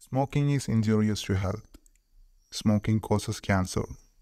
Smoking is injurious to health. Smoking causes cancer.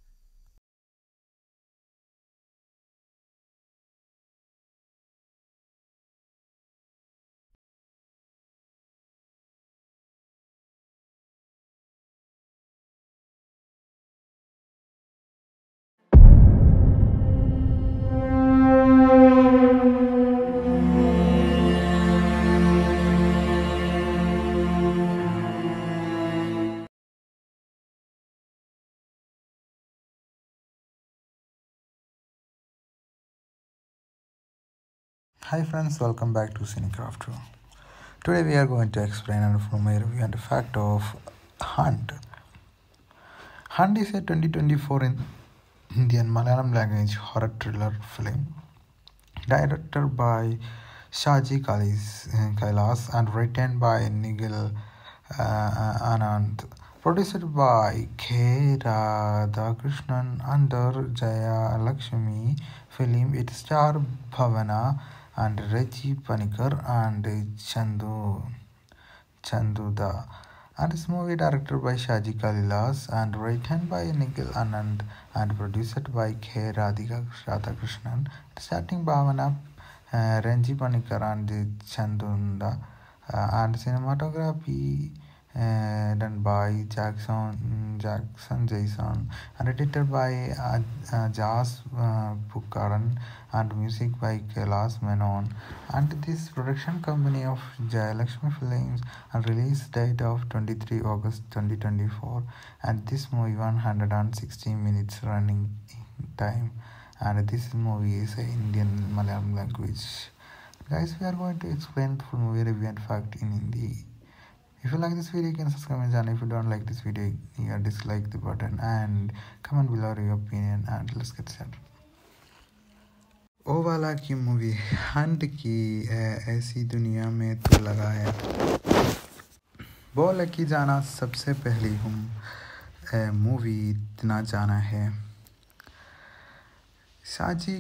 Hi friends, welcome back to Cinecraft. Today we are going to explain and from my review and fact of Hunt. Hunt is a 2024 Indian Malayalam language horror thriller film directed by Shaji Kailas and written by Nigel Anand. Produced by K. Radhakrishnan under Jaya Lakshmi film. It stars Bhavana and Reggie Panikar and Chanduda. And this movie directed by Shaji Kalilas and written by Nikhil Anand and produced by K. Radhakrishnan. Starting Bhavana, Renji Panikar and Chandunda. And cinematography done by Jackson Jason and edited by Jas Pukaran and music by Kailas Menon. And this production company of Jayalakshmi Films and release date of 23 August 2024. And this movie 116 minutes running time. And this movie is an Indian Malayalam language. Guys, we are going to explain the full movie review and fact in Hindi. If you like this video, you can subscribe my channel. If you don't like this video, you can dislike the button and comment below your opinion. And let's get started. ओ वाला की movie Hunt की ऐसी दुनिया में तो लगा है बोल की जाना सबसे पहली हम मूवी इतना जाना है शाजी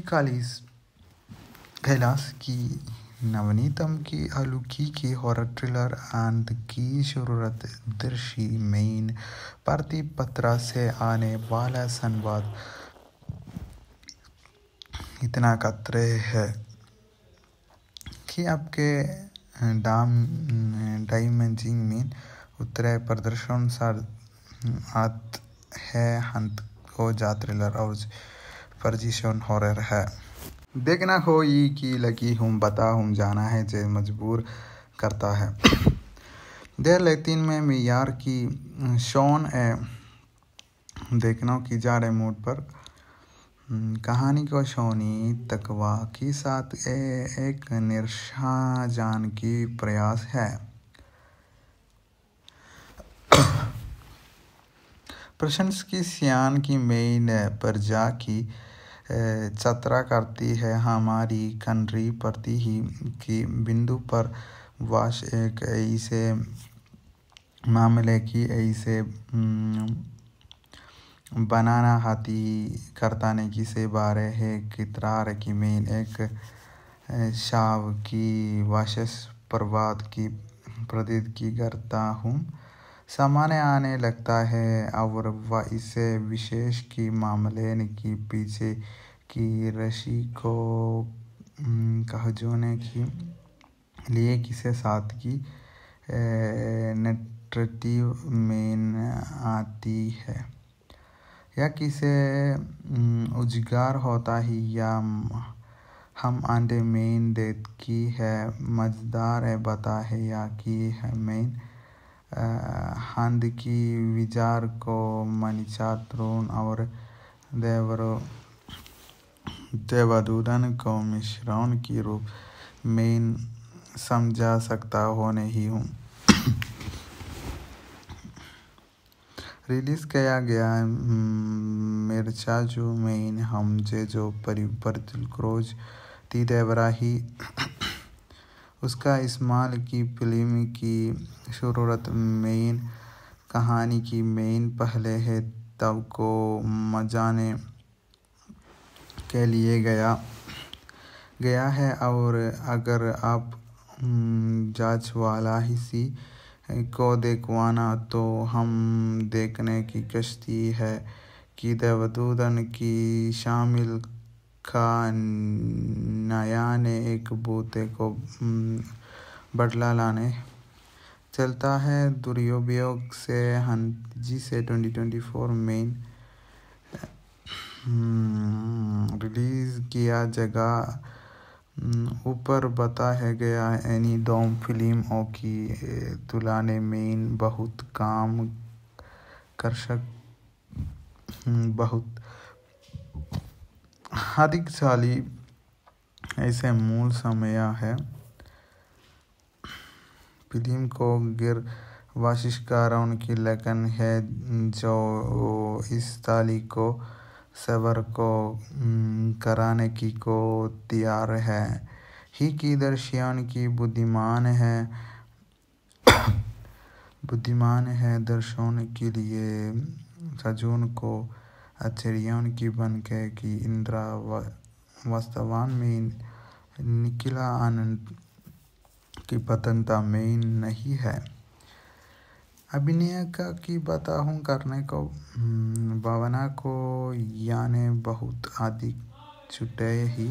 कैलाश की नवनीतम की अलूकी की हॉरर थ्रिलर एंड की शुरुआत दृश्य मेन पार्टी पत्रा से आने वाला संवाद इतना खतरे है कि आपके डायमेंजिंग में उतरे प्रदर्शन सार आत है हंत को जा थ्रिलर और परजिशन हॉरर है देखना हो ये की लगी हूँ बता हूँ जाना है जे मजबूर करता है देर लेतिन में मियार की शॉन देखना की जा रहे मूड पर कहानी को शोनी तकवा के साथ एक निराशा जान की प्रयास है प्रशंस की सियान की मेन पर जा की चतरा करती है हमारी कंट्री प्रति ही की बिंदु पर वाश एक ऐसे मामले की ऐसे बनाना हाथी करता ने किसे बारे है कितरार की मेन एक शाव की वाशस प्रवाद की प्रतीत की करता हूँ सामान्य आने लगता है और वह इसे विशेष की मामले की पीछे की रशी को कहजोने की लिए किसे साथ की नेट्रेटिव मेन आती है या किसे उजगार होता ही या हम आंडे मेन देत की है मजदार है बता है या की है मेन हंद की विचार को मनीचा त्रोन और देवदूतन को मिश्रण की रूप मेन समझा सकता हो नहीं हूँ रिलीज किया गया मिर्चा जो मेन हम जे जो परिवर्तित क्रोज ती देवराही उसका इस्माल की फिल्म की शुरुआत मेन कहानी की मेन पहले है तब को मजाने के लिए गया है और अगर आप जांच वाला ही सी को देखवाना तो हम देखने की कश्ती है कि देवदूतन की शामिल का नया ने एक बूते को बदला लाने चलता है दुरुपयोग से हंजी से 2024 में रिलीज किया जगह ऊपर बताया गया एनी डोम फिल्मों की तुलना में बहुत काम बहुत अधिक साली ऐसे मूल समय है फिल्म को गिर वाशिष्कारों की लगन है जो इस ताली को सबर को कराने की को तैयार है ही की दर्शियों की बुद्धिमान है दर्शकों के लिए सजून को आश्चर्यों की बनके की इंद्रा वास्तवान में निकला आनंद की पतनता में नहीं है अभिनय की बताऊं करने को भावना को याने बहुत अधिक छुटे ही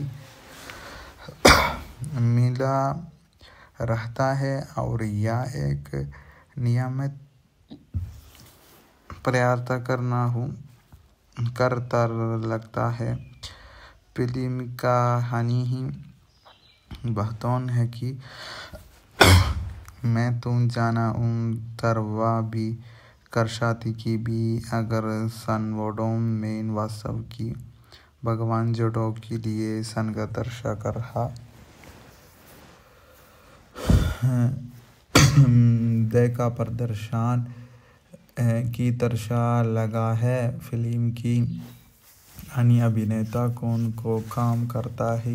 मिला रहता है और यह एक नियमित प्रयास करता लगता है फिल्म का हानि ही बहतौन है कि मैं तुम जाना उन तरवा भी कर शादी की भी अगर सनवोडों में वास्तव की भगवान जोड़ों के लिए संगतर्शा कर रहा देखा प्रदर्शन की तरशा लगा है फिल्म की अन्य अभिनेता कौन को काम करता है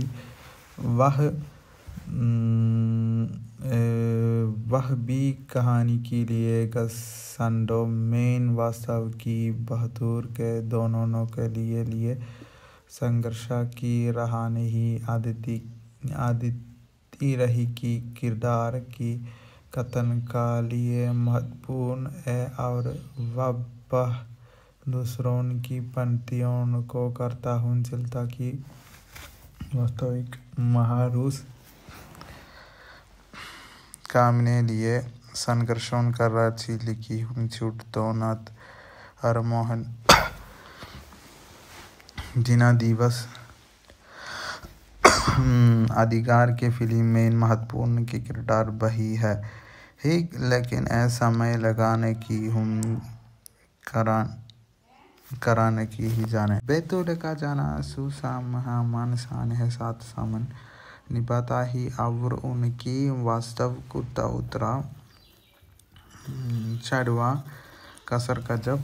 वह भी कहानी के लिए संडो मेन वास्तव की बहादुर के दोनों के लिए संघर्ष की रहा नहीं आदिति रही की किरदार की कथन का लिए महत्वपूर्ण है और वह दूसरों की पंक्तियों को करता हूँ चलता की वास्तविक महारूस कामने लिए संघर्षों कर रची लिखी हूँ छूट दोनत हर मोहन जिना दिवस अधिकार के फिल्म में महत्वपूर्ण की किरदार बही है ही लेकिन ऐसा समय लगाने की हम कराने की ही जाने बेतुल का जाना सुसामान है साथ सामन निभाता ही और उनकी वास्तव कुत्ता उतरा चढ़वा कसर का जब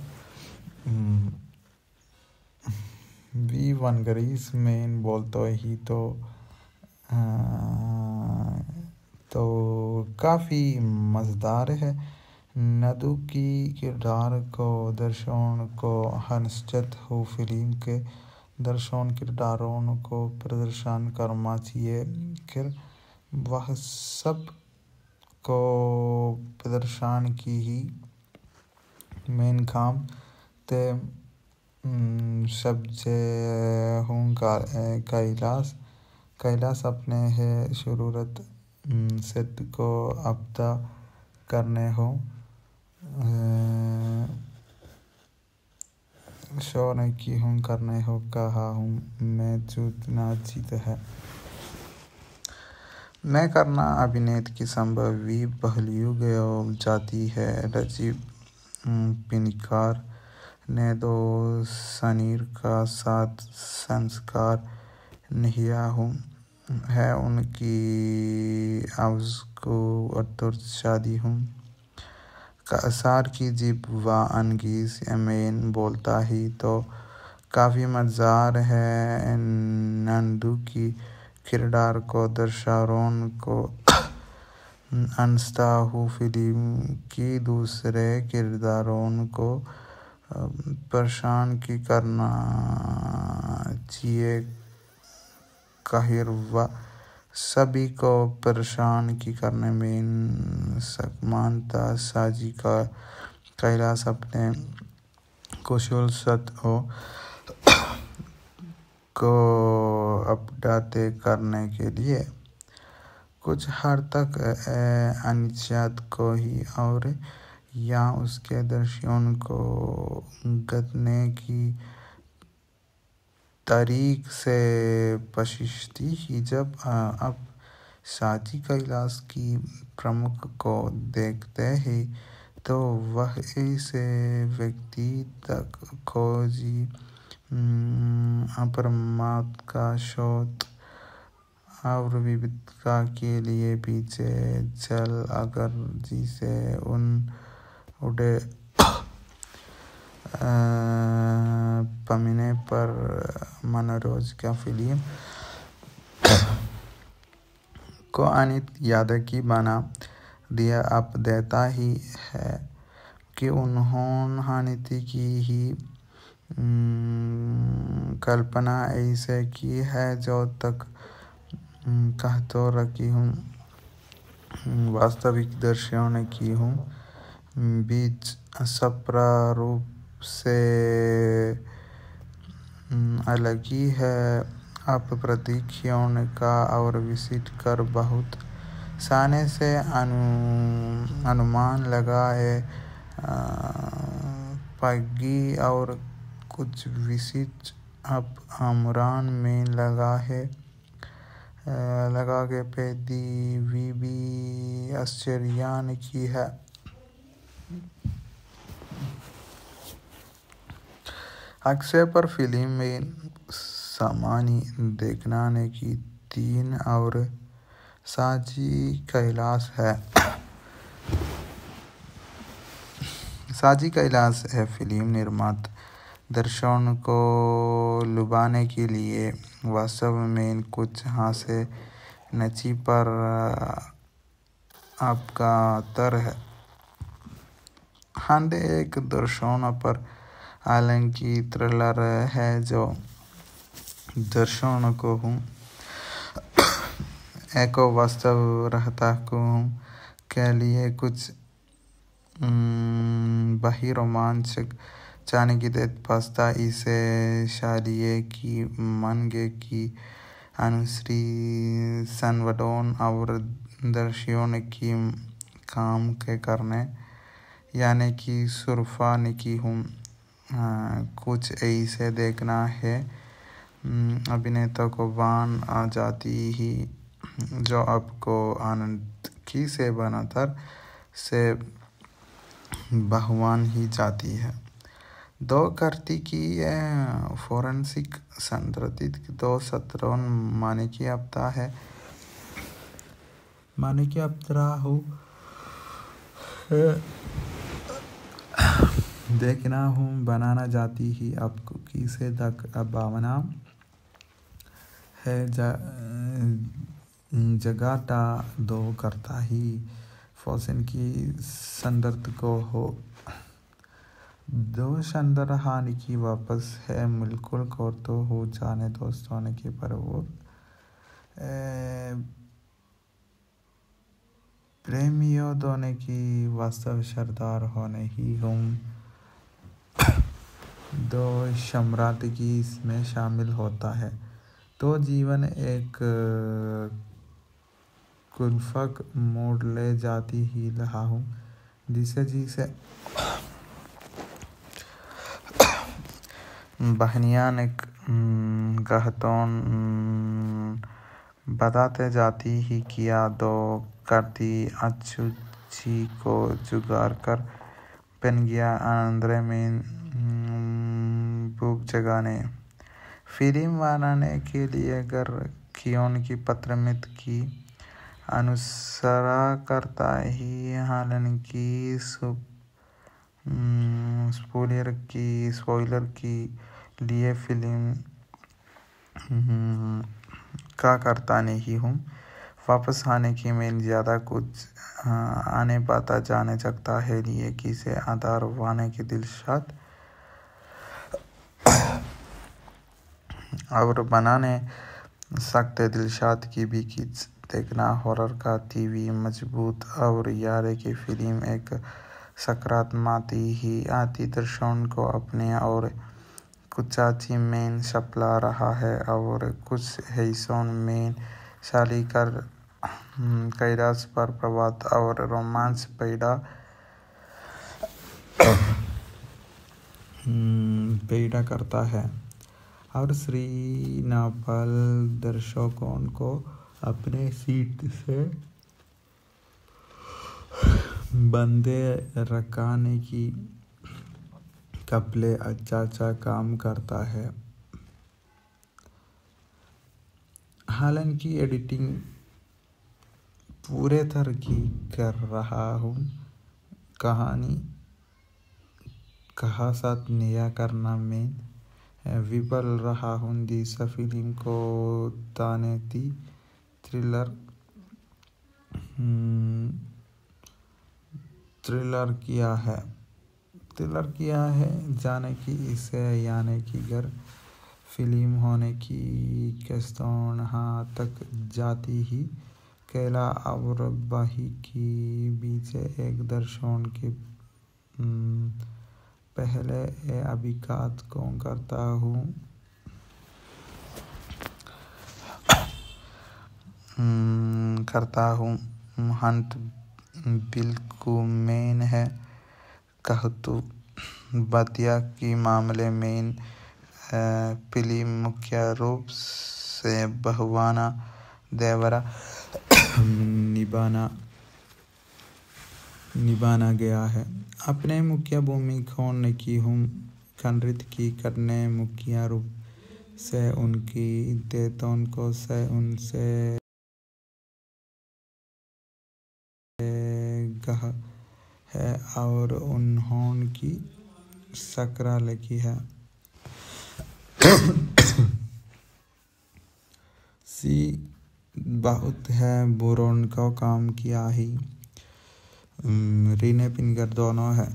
वी वनगरीस में बोलते ही तो काफ़ी मज़ेदार है नदू की किरदार को दर्शकों को हंसचत हो फिल्म के दर्शकों किरदारों को प्रदर्शन करना चाहिए फिर वह सब को प्रदर्शन की ही मेन काम ते सब्जे हूँ कैलाश अपने है शुरूरत सिद्ध को अब्दा करने हो शोर की हूँ करने हो कहा हूँ मैं चूतना जीत है मैं करना अभिनेत की संभवी पहलू जाती है रजीव पिनिकार ने दो सनीर का साथ संस्कार निहिया हूँ है उनकी आवाज़ को अतुर शादी हूँ कासार की जीप व अनगीज अमेन बोलता ही तो काफ़ी मज़ेदार है नंदू की किरदार को दर्शकों को अनस्ता हूँ फिल्म की दूसरे किरदारों को परेशान की करना चाहिए काहिर व सभी को परेशान की करने में सकमानता साजी का कैलाश अपने कुशल सत्व को अपडेट करने के लिए कुछ हद तक अनिश्चित को ही और या उसके दर्शन को गदने की तारीख से पशिश्ती ही जब अब साजी कैलाश की प्रमुख को देखते ही तो वह ऐसे व्यक्ति तक खोजी अपरमात्म का शोध और विविधता के लिए पीछे चल अगर जिसे उन उड़े पमीने पर मनोरोज का फिल्म को अनित याद की बना दिया अब देता ही है कि उन्होंने हानिति की ही कल्पना ऐसे की है जो तक कह तो रखी हूँ वास्तविक दर्शन की हूँ बीच सप्रारूप से अलग ही है अब प्रतीक्षण का और विसिट कर बहुत साने से अनुमान लगाए पगी और कुछ विसिट अब आमरान में लगा के पैदी भी आश्चर्यान की है अक्सर पर फिल्म में सामानी देखना ने की 3 और साजी कैलाश है साजी कैलाश है फिल्म निर्माता दर्शन को लुभाने के लिए वास्तव में कुछ हासे नची पर आपका तर है हांडे एक दर्शन पर हालांकि थ्रिलर है जो दर्शन को हूँ एक वास्तव रहता को के लिए कुछ बही रोमांचक चाने की देत पास्ता इसे शालिये की मनगे की अनुश्री सनवडोन और दर्शियों की काम के करने यानी कि सुरफा निकी हूँ कुछ ऐसे देखना है अभिनेता को बान आ जाती ही जो आपको आनंद की से बनातर से बहुवान ही जाती है 2 करती की फोरेंसिक संरचित 2 सत्रों माने की अपता है माने की अपतरा हो देखना हूँ बनाना जाती ही आपको किसे तक भावना है जगाटा 2 करता ही फौसन की संदर्भ को हो 2 संदर हानि की वापस है बिल्कुल को तो हो जाने दोस्तों ने की पर वो प्रेमियों दोनों की वास्तव सरदार होने ही हम 2 सम्राट की इसमें शामिल होता है तो जीवन एक कुल्फक मोड़ ले जाती ही रहा हूँ जिसे बहनियां ने कहतों बताते जाती ही किया 2 करती अच्छी को जुगाड़ कर पन गया अंदर में भूख जगाने फिल्म बनाने के लिए अगर कियोन की पत्रमित की अनुसरा करता ही हालांकि स्पॉइलर की लिए फिल्म का करता नहीं हूँ वापस आने की मैं ज़्यादा कुछ आने पाता जाने सकता है लिए किसे आधार वाने के दिलशाद और बनाने सख्त दिलशाद की भी किड्स देखना हॉरर का टीवी मजबूत और यार की फिल्म एक सकारात्मक ही आती दर्शकों को अपने और कुचाची में सपला रहा है और कुछ हिस्सों में शाली कर कैलाश पर प्रभाव और रोमांस पैदा करता है और श्री नापल दर्शकों को अपने सीट से बंदे रखने की कपले अच्छा काम करता है। हालांकि एडिटिंग पूरे तरह की कर रहा हूँ, कहानी कहा साथ नया करना में विफल रहा हूँ। दिस फिल्म को तानेती थ्रिलर किया है जाने की इसे यानी कि घर फिल्म होने की कस्तौन हाँ तक जाती ही कैला और बाही की बीच एक दर्शन के पहले अभिघात को करता हूँ। हंट बिल्कुल मेन है कहतु बतिया की मामले में फिल्म मुख्य रूप से बहुवाना देवरा निभाना गया है। अपने मुख्य भूमिकाओं की हूँ खंडित की करने मुख्य रूप से उनकी देतों को से उनसे गह है और उन्होंने की सकरा लिखी है। सी बहुत है बुरों का काम किया ही रीने पिनगर दोनों है।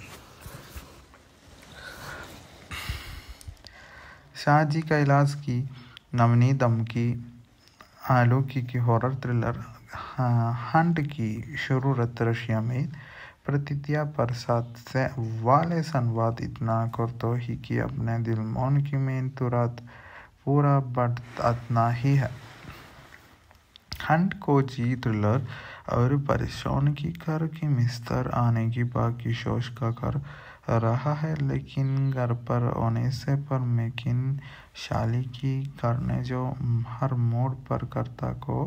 शाहजी कैलाश की नवनी दमकी आलूकी की हॉरर थ्रिलर हंट की शुरुआत रशिया में प्रतिज्ञा प्रसाद से वाले संवाद इतना कर तो ही कि अपने दिल मोन की में तुरंत पूरा बढ़ना ही है। हंट को जी थ्रिलर और परेशान की कर की मिस्तर आने की बाकी सोच का कर रहा है, लेकिन घर पर होने से पर मेकिन शाली की करने जो हर मोड़ पर कर्ता को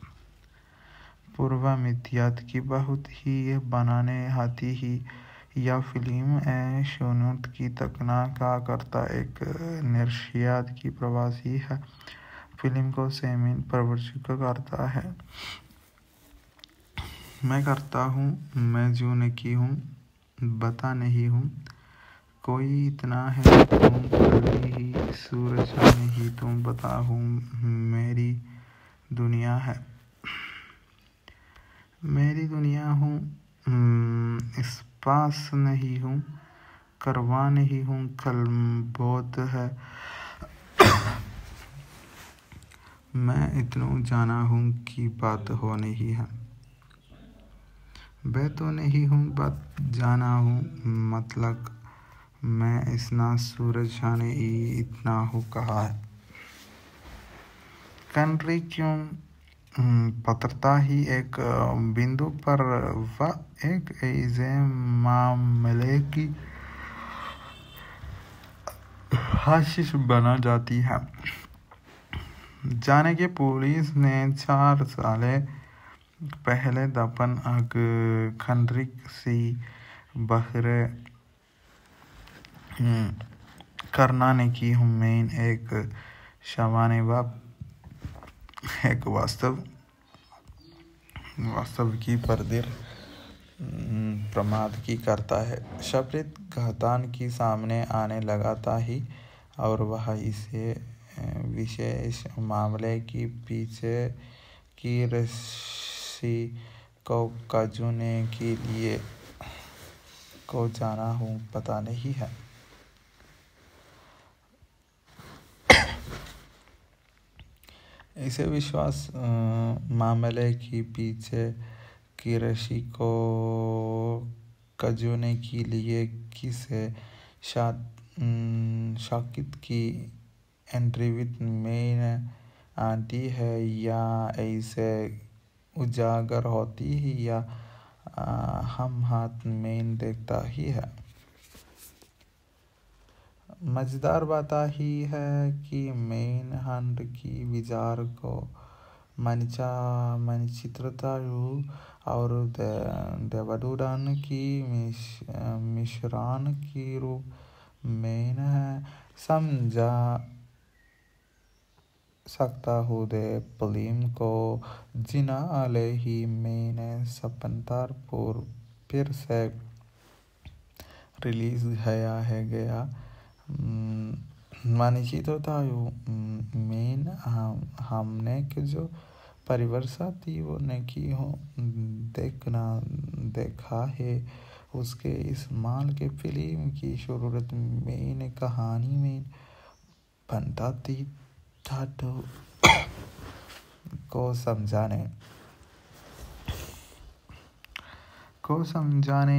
पूर्व मित्यात की बहुत ही बनाने आती ही यह फिल्म शोनुत की तकना का करता एक निर्शियात की प्रवासी है। फिल्म को सेमिन प्रवर्तित करता है। मैं करता हूँ, मैं जो नहीं हूँ बता नहीं हूँ, कोई इतना है तुम कभी ही सूरज नहीं तुम बता हूँ मेरी दुनिया है मेरी दुनिया हूँ इस पास नहीं हूँ करवा नहीं हूँ कल बोध है मैं इतना जाना हूँ कि बात हो नहीं है बै तो नहीं हूँ बात जाना हूँ मतलब मैं इतना सूरज ने इतना हो कहा है। कंट्री क्यों पत्रता ही एक बिंदु पर वह एक ऐसे मामले की हाशिश बना जाती है जाने के पुलिस ने 4 साल पहले दफन अग खंडरिक सी बहरे करना ने की हुमैन एक शवाने बाप एक वास्तव की परदिर प्रमाद की करता है। शब्द घातान की सामने आने लगाता ही और वह इसे विशेष मामले की पीछे की रस्सी को कजूने के लिए को जाना हूँ पता नहीं है। इसे विश्वास मामले के पीछे की रस्सी को कजोने के लिए किसे शाकित की एंट्री विद मेन आती है या ऐसे उजागर होती है या हम हाथ में देखता ही है। मजेदार बात ही है कि मेन हंड की विचार को मनिचित्रतायु और देवदूतन की मिश्रण की रूप में समझा सकता हूँ। दे फिल्म को जिनाले ही मैंने सपंतर फिर से रिलीज गया मनिचित्रतायु मेन हमने के जो परिवर्षा थी वो नहीं हो देखा है उसके इस्तेमाल के फिल्म की शुरुआत में कहानी में बनता थी धातु को समझाने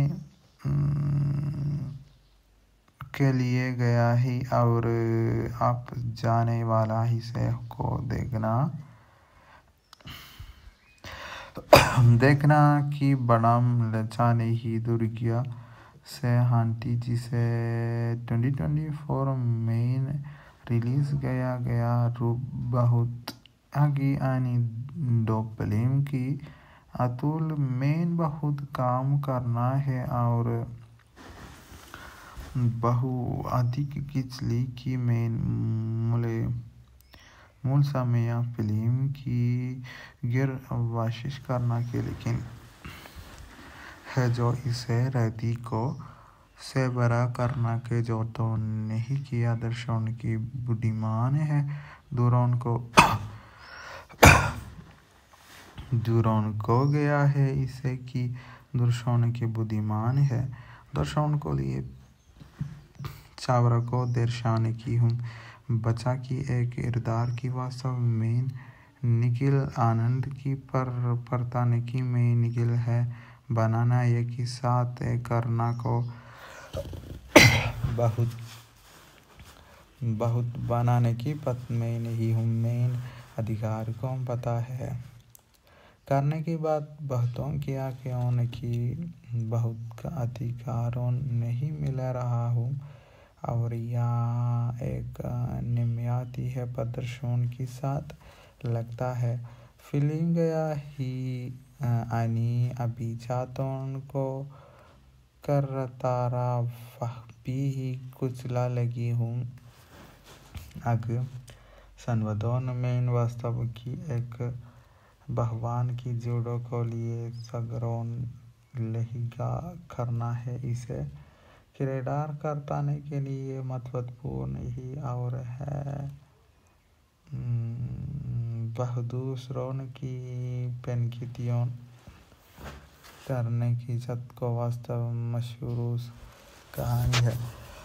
के लिए गया ही और आप जाने वाला हिस्से को देखना कि बड़ा लचाने ही दुर्गिया से हांटी जिसे 2024 में रिलीज गया रूप बहुत आगे आनी दो फिल्म की अतुल में बहुत काम करना है और बहु अधिक किचली की मूल समय फिल्म की गिर वाशिश करना के लेकिन है जो इसे रहती को से बड़ा करना के जो तो नहीं किया दर्शन की बुद्धिमान है दूरों को गया है इसे कि दर्शन की बुद्धिमान है दर्शन को लिए चावरा को दर्शाने की हूँ बचा की एक किरदार की वास्तव में निखिल आनंद की परताने की में निखिल है बनाना एक ही साथ करना को बहुत बनाने की पत में नहीं हूँ मेन अधिकार को पता है करने की बात बहुतों किया क्यों की बहुत का अधिकारों नहीं मिल रहा हूँ और यह एक निम्याती है प्रदर्शन के साथ लगता है फिल्म गया ही आनी अभिजातों को कर तारा भी ही कुचला लगी हूँ अग संवादों में वास्तव की एक भगवान की जोड़ों को लिए सगरों लहिगा करना है इसे किरदार करताने के लिए महत्वपूर्ण ही और है दूसरों की पेनकितियों करने की जत को वास्तव मशहूर कहानी है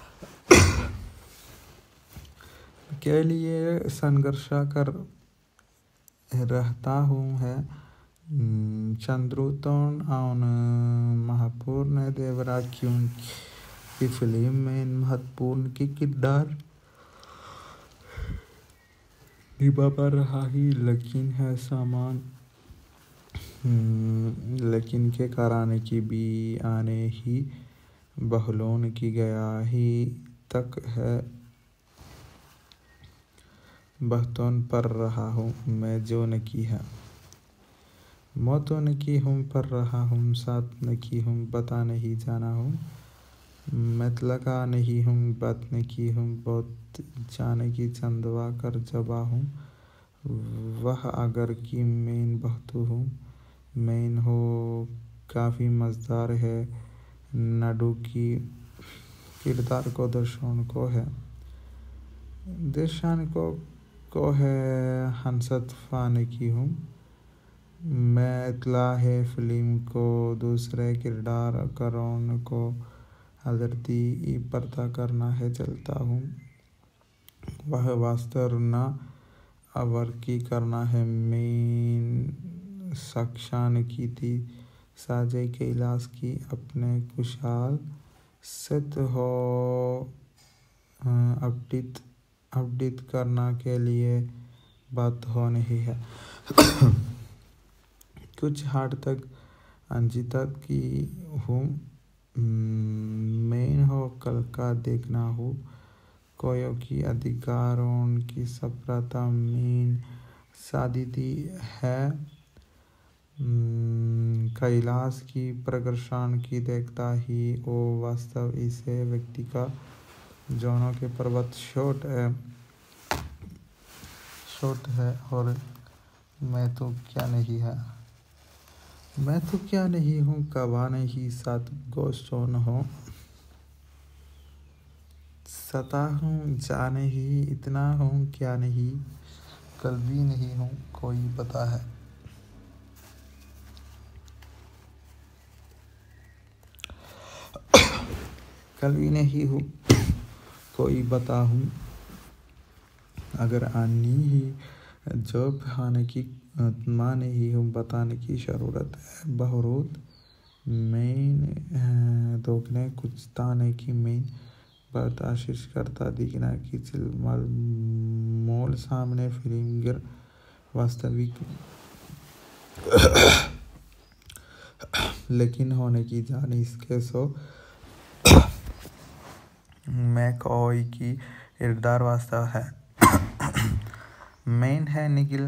के लिए संघर्ष कर रहता हूँ है चंद्रुतोन और महापूर्ण देवरा क्यों की फिल्म में महत्वपूर्ण की किरदार निभा पर रहा ही लेकिन है सामान लेकिन के कराने की भी आने ही बहलोन की गया ही तक है बहतोन पर रहा हूँ मैं जो न की है मौतों न की हूँ पर रहा हूँ साथ न की हूँ बता नहीं जाना हूँ मत लगा नहीं हूँ बात न की हूँ बहुत जाने की चंदवा कर जबा हूँ वह अगर की मेन बहुत हूँ मेन हो काफ़ी मज़ेदार है नाडू की किरदार को दर्शन को है दर्शन को है हंसत फाने की हूँ मैं इतला है फिल्म को दूसरे किरदार करों को हजरती पर्दा करना है चलता हूँ वह वास्तव न अवर की करना है मेन सक्षान की थी साजय कैलाश की अपने कुशाल सिद्ध हो अपडेट करना के लिए बात हो नहीं है। कुछ हद तक अंजिता की हूँ मेन हो कल का देखना हो कोयों की अधिकारों की सफलता मेन साधिती है कैलाश की प्रकर्षण की देखता ही वो वास्तव इसे व्यक्ति का जोनों के पर्वत छोट है और मैं तो क्या नहीं हूँ कवा नहीं सात गोष्ठों हो सता हूँ जा नहीं इतना हूँ क्या नहीं कल भी नहीं हूँ कोई पता है कल भी नहीं हूँ कोई बता हूँ अगर आनी ही जो बहाने की माने ही हूँ बताने की जरूरत है बहुत मैं दोगने कुछ ताने की मैं बर्दाश्त करता दिखना की चिलमल मोल सामने फिल्म गिर वास्तविक लेकिन होने की जाने इसके सो मैं कोई की इर्दार वास्तव है मेन है निखिल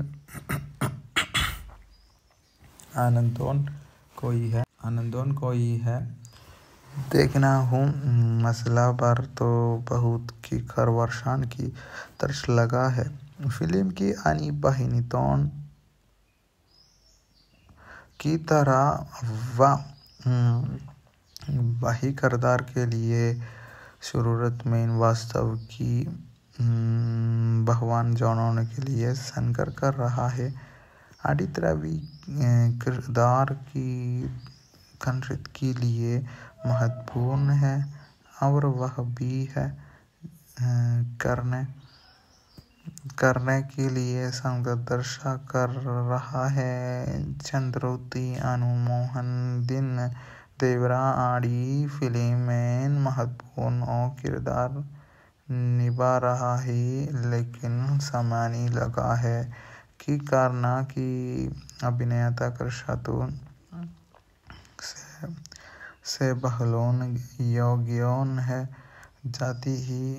आनंदोन कोई है देखना हूँ मसला पर तो बहुत की खरवर्षान की तरस लगा है फिल्म की आनी बहिनी तोन की तरह वही किरदार के लिए जरूरत में वास्तव की भगवान जानने के लिए संकर कर रहा है आदित्य रवि किरदार की कंट्रित के लिए महत्वपूर्ण है और वह भी है करने के लिए संघर्ष कर रहा है चंद्रोती अनुमोहन दिन देवरा आड़ी फिल्म में महत्वपूर्ण किरदार निभा रहा है लेकिन समानी लगा है कि करना की अभिनेता कृषातुन से बहलोन योग्योन है जाती ही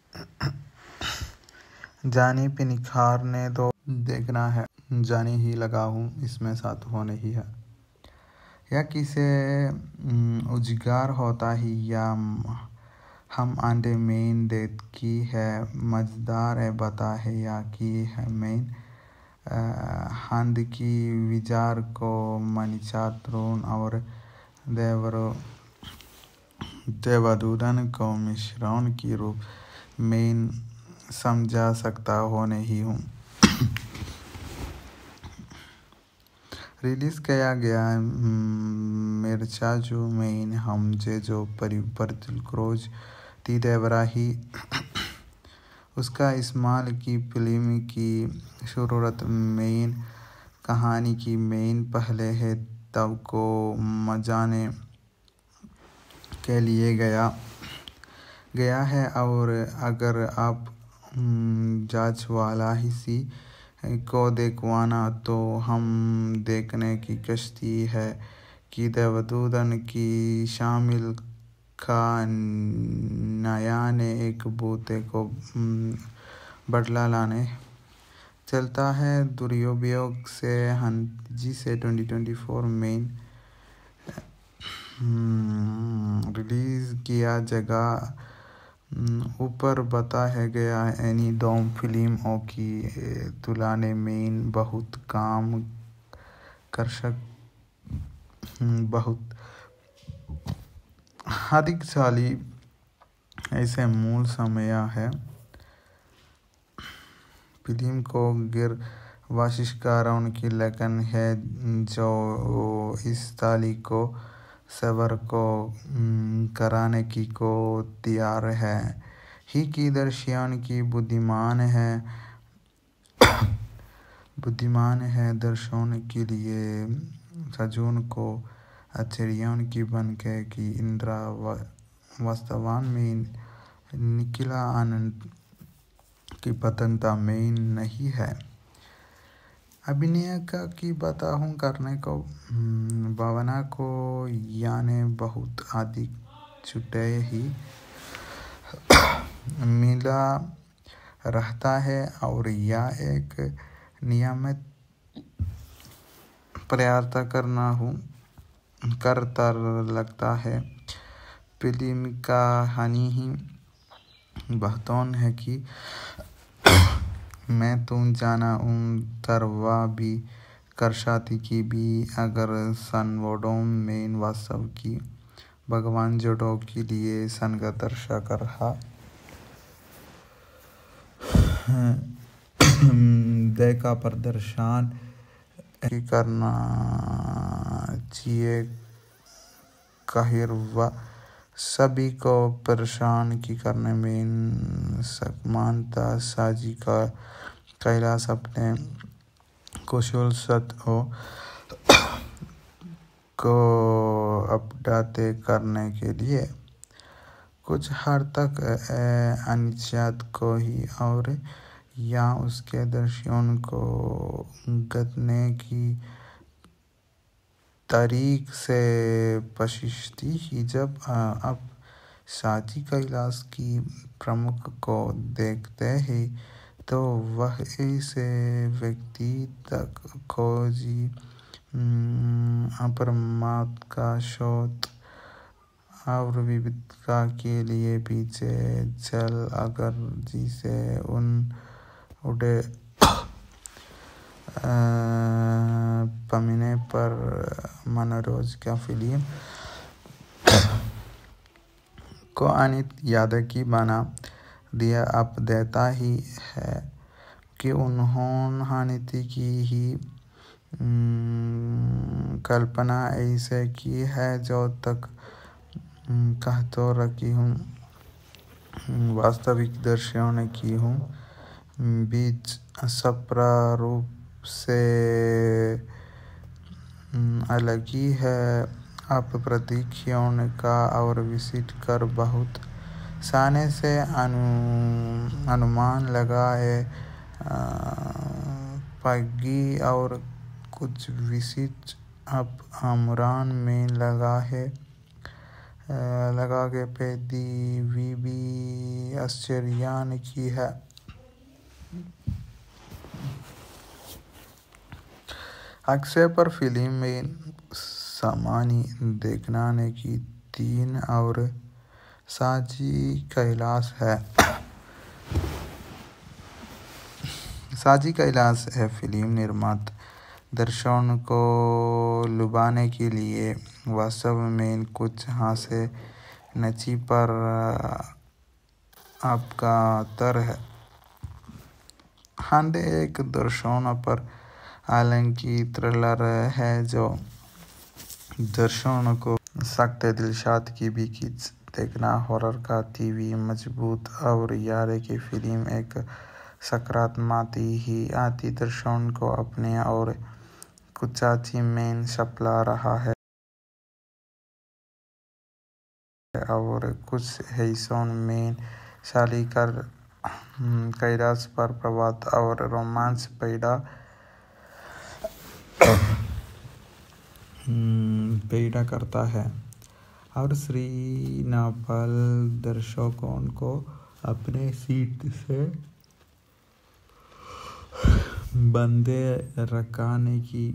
जानी पे निखारने दो देखना है जानी ही लगा हूँ इसमें साथ हो नहीं है या किसे उजगार होता ही या हम आंडे मेन देत की है मजदार है बता है या की है मेन हांद की विचार को मनिचात्रोन और देवदूतन को मिश्रण की रूप मेन समझा सकता हो नहीं हूँ रिलीज किया गया मिर्चाजू मेन हम जो परिवर्तित क्रोज ती देवरा ही उसका इस्तेमाल की फिल्म की जरूरत मेन कहानी की मेन पहले है तब को मजाने के लिए गया है और अगर आप जांच वाला हिस्सी को देखवाना तो हम देखने की कश्ती है कि देवदूतन की शामिल का नया ने एक बूते को बदला लाने चलता है दुर्योपयोग से हंजी से 2024 में रिलीज किया जगह ऊपर बताया गया एनी दोम फिल्मों की तुलना में बहुत काम बहुत अधिक साली ऐसे मूल समय है फिल्म को गिर वाशिष्कारों की लगन है जो इस ताली को सबर को कराने की को तैयार है ही की दर्शियन की बुद्धिमान है बुद्धिमान है दर्शों के लिए सजून को आश्चर्यों की बन के कि इंद्रा वास्तवान में निकला आनंद की पतंगता में नहीं है। अभिनय का की बताऊँ करने को भावना को याने बहुत अधिक छुटे ही मिला रहता है और यह एक नियमित प्रयास करता लगता है। फिल्म का हानि ही बहतौन है कि मैं तुम जाना उन तरवा भी करशाती की भी अगर सनवोडों में वास्तव की भगवान जोड़ों के लिए संगत दर्शा कर रहा देखा प्रदर्शन करना चाहिए काहिर व सभी को परेशान की करने में सकमानता साजी का कैलाश अपने कुशल सत हो को अपडाते करने के लिए कुछ हद तक अनिश्चित को ही और या उसके दर्शनों को गतने की तारीख से पशिश्ती ही जब अब साजी कैलाश की प्रमुख को देखते ही तो वह ऐसे व्यक्ति तक खोजी अपरमात्मा का शोध और विविधता के लिए पीछे चल अगर जिसे उन उड़े पमीने पर मनोरोज का फिल्म को अनित याद की बना दिया अब देता ही है कि उन्होंने हानिति की ही कल्पना ऐसे की है जो तक कह तो रखी हूँ वास्तविक दर्शनों की हूँ बीच सप्रारूप से अलग ही है। आप प्रतीक्षाओं का और विजिट कर बहुत साने से अनुमान लगाए पागी और कुछ विजिट अब आमरान में लगा के पैदी भी आश्चर्यान की है। अक्षय पर फिल्म में सामानी देखना ने की 3 और साजी कैलाश है। साजी कैलाश है फिल्म निर्माता दर्शकों को लुभाने के लिए वास्तव में कुछ हासे नची पर आपका तर है। हांडे एक दर्शकों पर हालांकि थ्रिलर है जो दर्शकों को सख्त दिलशाद की भी खींच देखना हॉरर का तीवी मजबूत और यारे की फिल्म एक सकारात्मक ही आती दर्शकों को अपने और कुचाची में सपला रहा है और कुछ हिस्सों में शाली कर कैलाश पर प्रभात और रोमांस पैदा करता है और श्री नापल दर्शकों को अपने सीट से बंदे रखने की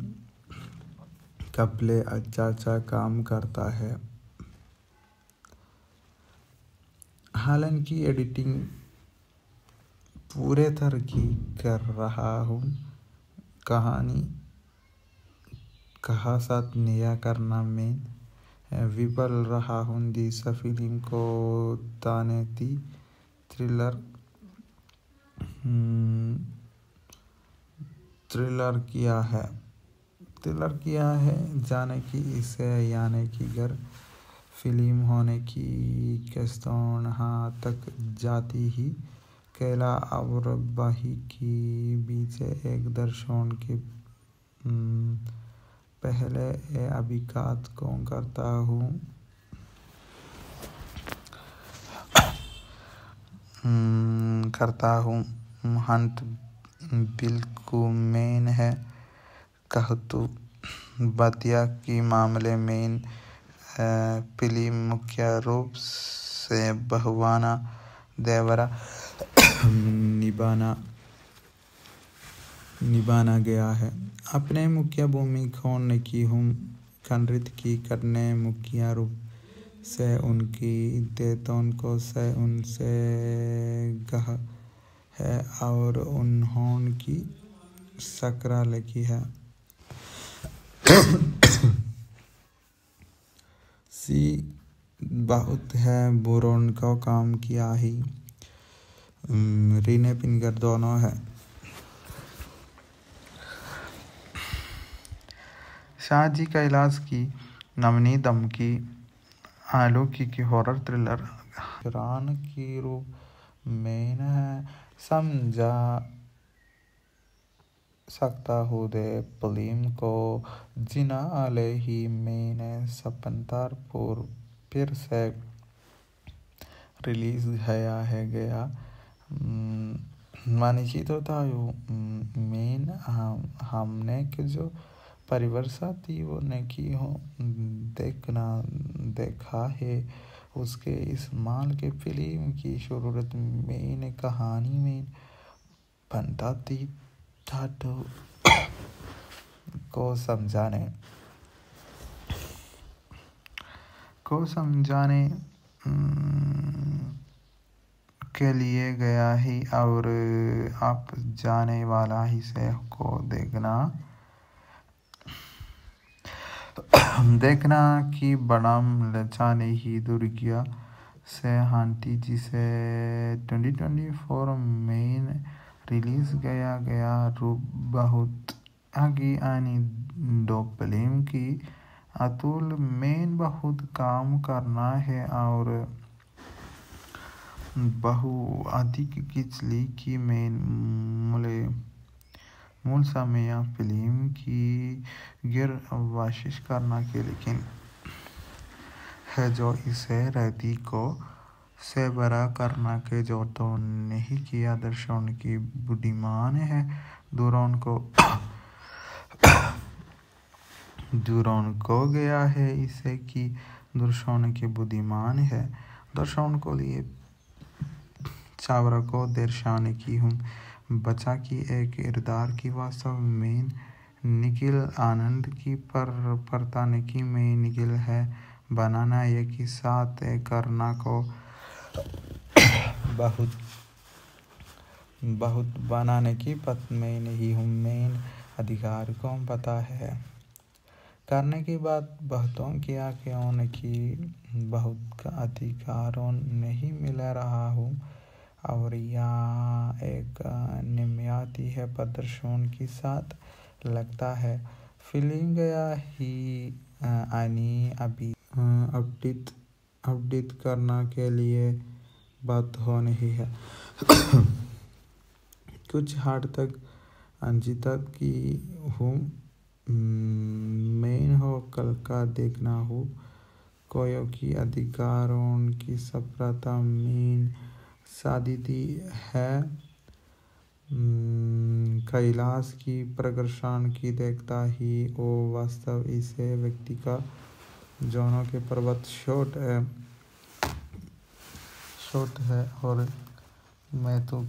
कपले अच्छा काम करता है। हालांकि एडिटिंग पूरे तरह की कर रहा हूँ कहानी कहा साथ नया करना में विफल रहा हूँ। दिशा फिल्म को ताने थी थ्रिलर किया है जाने की इसे याने की घर फिल्म होने की किस्तों हाँ तक जाती ही केला और बाही की बीच एक दर्शन के पहले अभिघात को करता हूँ। हंट बिल्कुल मेन है कहतु बतिया की मामले में फिल्म मुख्य रूप से बहुवाना देवरा निभाना गया है। अपने मुख्य भूमिकाओं ने की हूँ खंडित की करने मुख्य रूप से उनकी देतों को से उनसे गह है और उन्होंने की सकरा लिखी है। सी बहुत है बुरों को काम किया ही रीने पिनगर दोनों है। शाहजी कैलाश की नवनी दमकी आलूकी की हॉरर थ्रिलर रान की रूप में है समझा सकता हूँ दे फिल्म को जिना आले ही मैंने सपंतार पूर्व फिर से रिलीज गया मानिचित होता हूँ मेन हमने के जो परिवर्षा थी वो ने की हो देखा है उसके इस्तेमाल के फिल्म की शुरुआत में कहानी में बनता थी को समझाने के लिए गया ही और आप जाने वाला ही से को देखना कि बड़ाम लचाने ही दुर्गिया से हांटी जिसे 2024 में रिलीज गया रूप बहुत आगे आनी दो फिल्म की अतुल में बहुत काम करना है और बहु अधिक किचली की मूल समय फिल्म की गिर वाशिश करना के लेकिन है जो इसे रहती को से बड़ा करना के जो तो नहीं किया दर्शन की बुद्धिमान है दूरों को गया है इसे कि दर्शन की बुद्धिमान है दर्शन को लिए चावरा को दर्शाने की हूँ बचा की एक किरदार की वास्तव में निखिल आनंद की परताने की में निखिल है बनाना एक ही साथ करना को बहुत बनाने की पत में नहीं हूँ मेन अधिकार को पता है करने की बात बहुतों किया क्यों की बहुत का अधिकारों नहीं मिल रहा हूँ और यहाँ एक निम्याती है प्रदर्शन के साथ लगता है फिल्म गया ही आनी अभी अपडेट करना के लिए बात हो नहीं है कुछ हार्ड तक अंजिता की हूँ मेन हो कल का देखना हो कोयों की अधिकारों की सफलता मेन सादिती है कैलाश की प्रदर्शन की देखता ही वो वास्तव इसे व्यक्ति का जोनों के पर्वत शॉट और मैं तो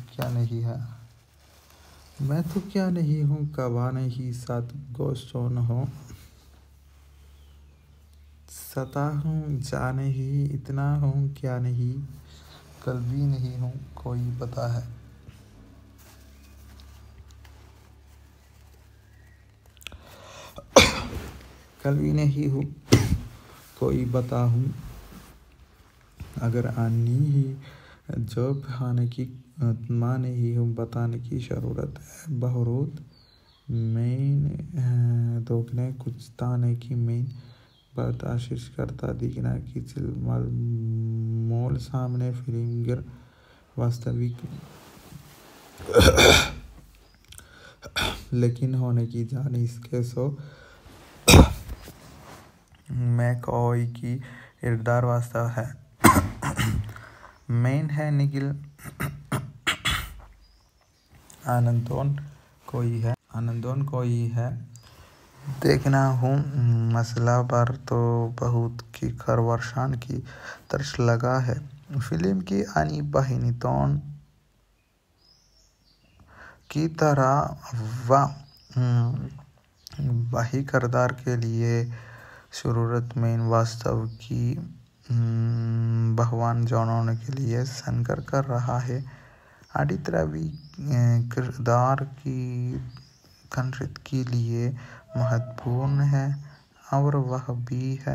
क्या नहीं हूँ कबा नहीं साथ गोश्तों न हो सता हूँ जाने ही इतना हूँ क्या नहीं कल भी नहीं हूँ कोई पता है कल भी नहीं हूँ कोई बता हूँ अगर आनी ही जब आने की माने ही हूँ बताने की जरूरत है बहुत मैं दोगने कुछ ताने की मैं बात आशीष करता दिखना की चिलमल मोल सामने फिल्म गिर वास्तविक लेकिन होने की जान इसके सो मैकॉय की किरदार वास्तव है। मेन है निखिल आनंदोन कोई है देखना हूँ मसला पर तो बहुत की खरवर्षान की तरस लगा है। फिल्म की आनी बहिनी तोन की तरह वही किरदार के लिए जरूरत में वास्तव की भगवान जानने के लिए संघर्ष कर रहा है। आदित्य रवि किरदार की कंट्रित के लिए महत्वपूर्ण है और वह भी है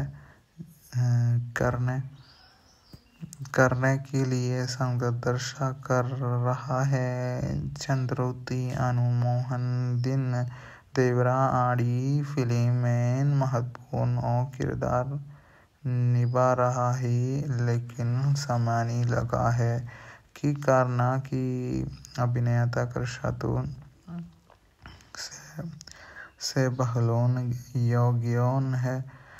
करने के लिए संघर्ष कर रहा है। चंद्रवती अनु मोहन दिन देवरा आदि फिल्म में महत्वपूर्ण किरदार निभा रहा है, लेकिन समय लगा है कि करना की अभिनेता कृषातुन से बहलोन योग्योन है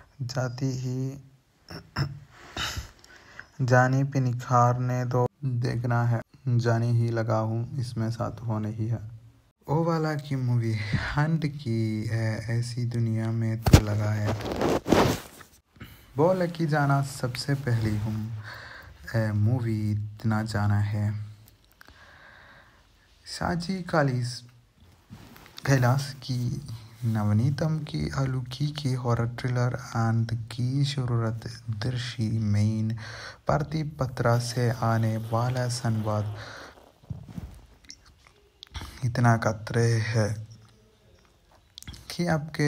जानी पे निखारने दो देखना है जानी ही लगा हूँ इसमें साथ होने ही है। ओ वाला की मूवी हंट की ऐसी दुनिया में तो लगा है बोल की जाना सबसे पहली हम मूवी इतना जाना है साजी कैलाश की नवनीतम की अलूकी की हॉरर थ्रिलर एंड की जरूरत दृश्य मेन प्रतिपत्रा से आने वाला संवाद इतना खतरे है कि आपके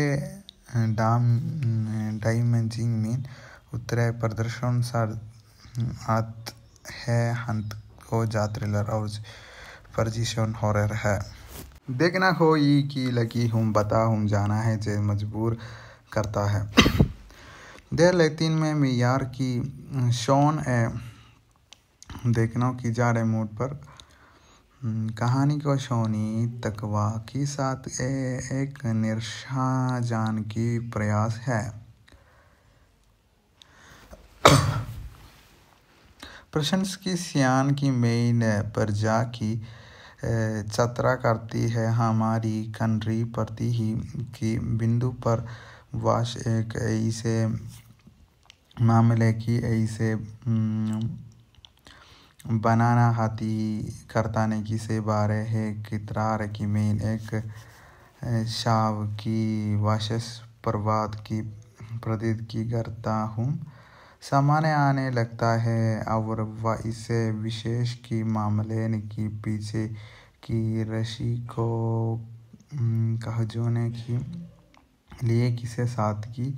डायमेंजिंग में उतरे प्रदर्शन आत है हंत को जा थ्रिलर और फर्जिशन हॉरर है देखना हो ये की लगी हूँ बता हूँ जाना है जे मजबूर करता है देर लेकिन में मियार की शॉन देखना की जा रहे मूड पर कहानी को शोनी तकवा के साथ एक निराशा जान की प्रयास है। प्रशंस की सियान की मेन पर जा की चतरा करती है हमारी कंट्री प्रति ही की बिंदु पर वाश एक ऐसे मामले की ऐसे बनाना हाथी करताने की से बारे है कितरार की मेन एक शाव की वाशस प्रवाद की प्रतीत की करता हूँ सामान्य आने लगता है और वह इसे विशेष की मामले की पीछे की रशी को कहजोने की लिए किसे साथ की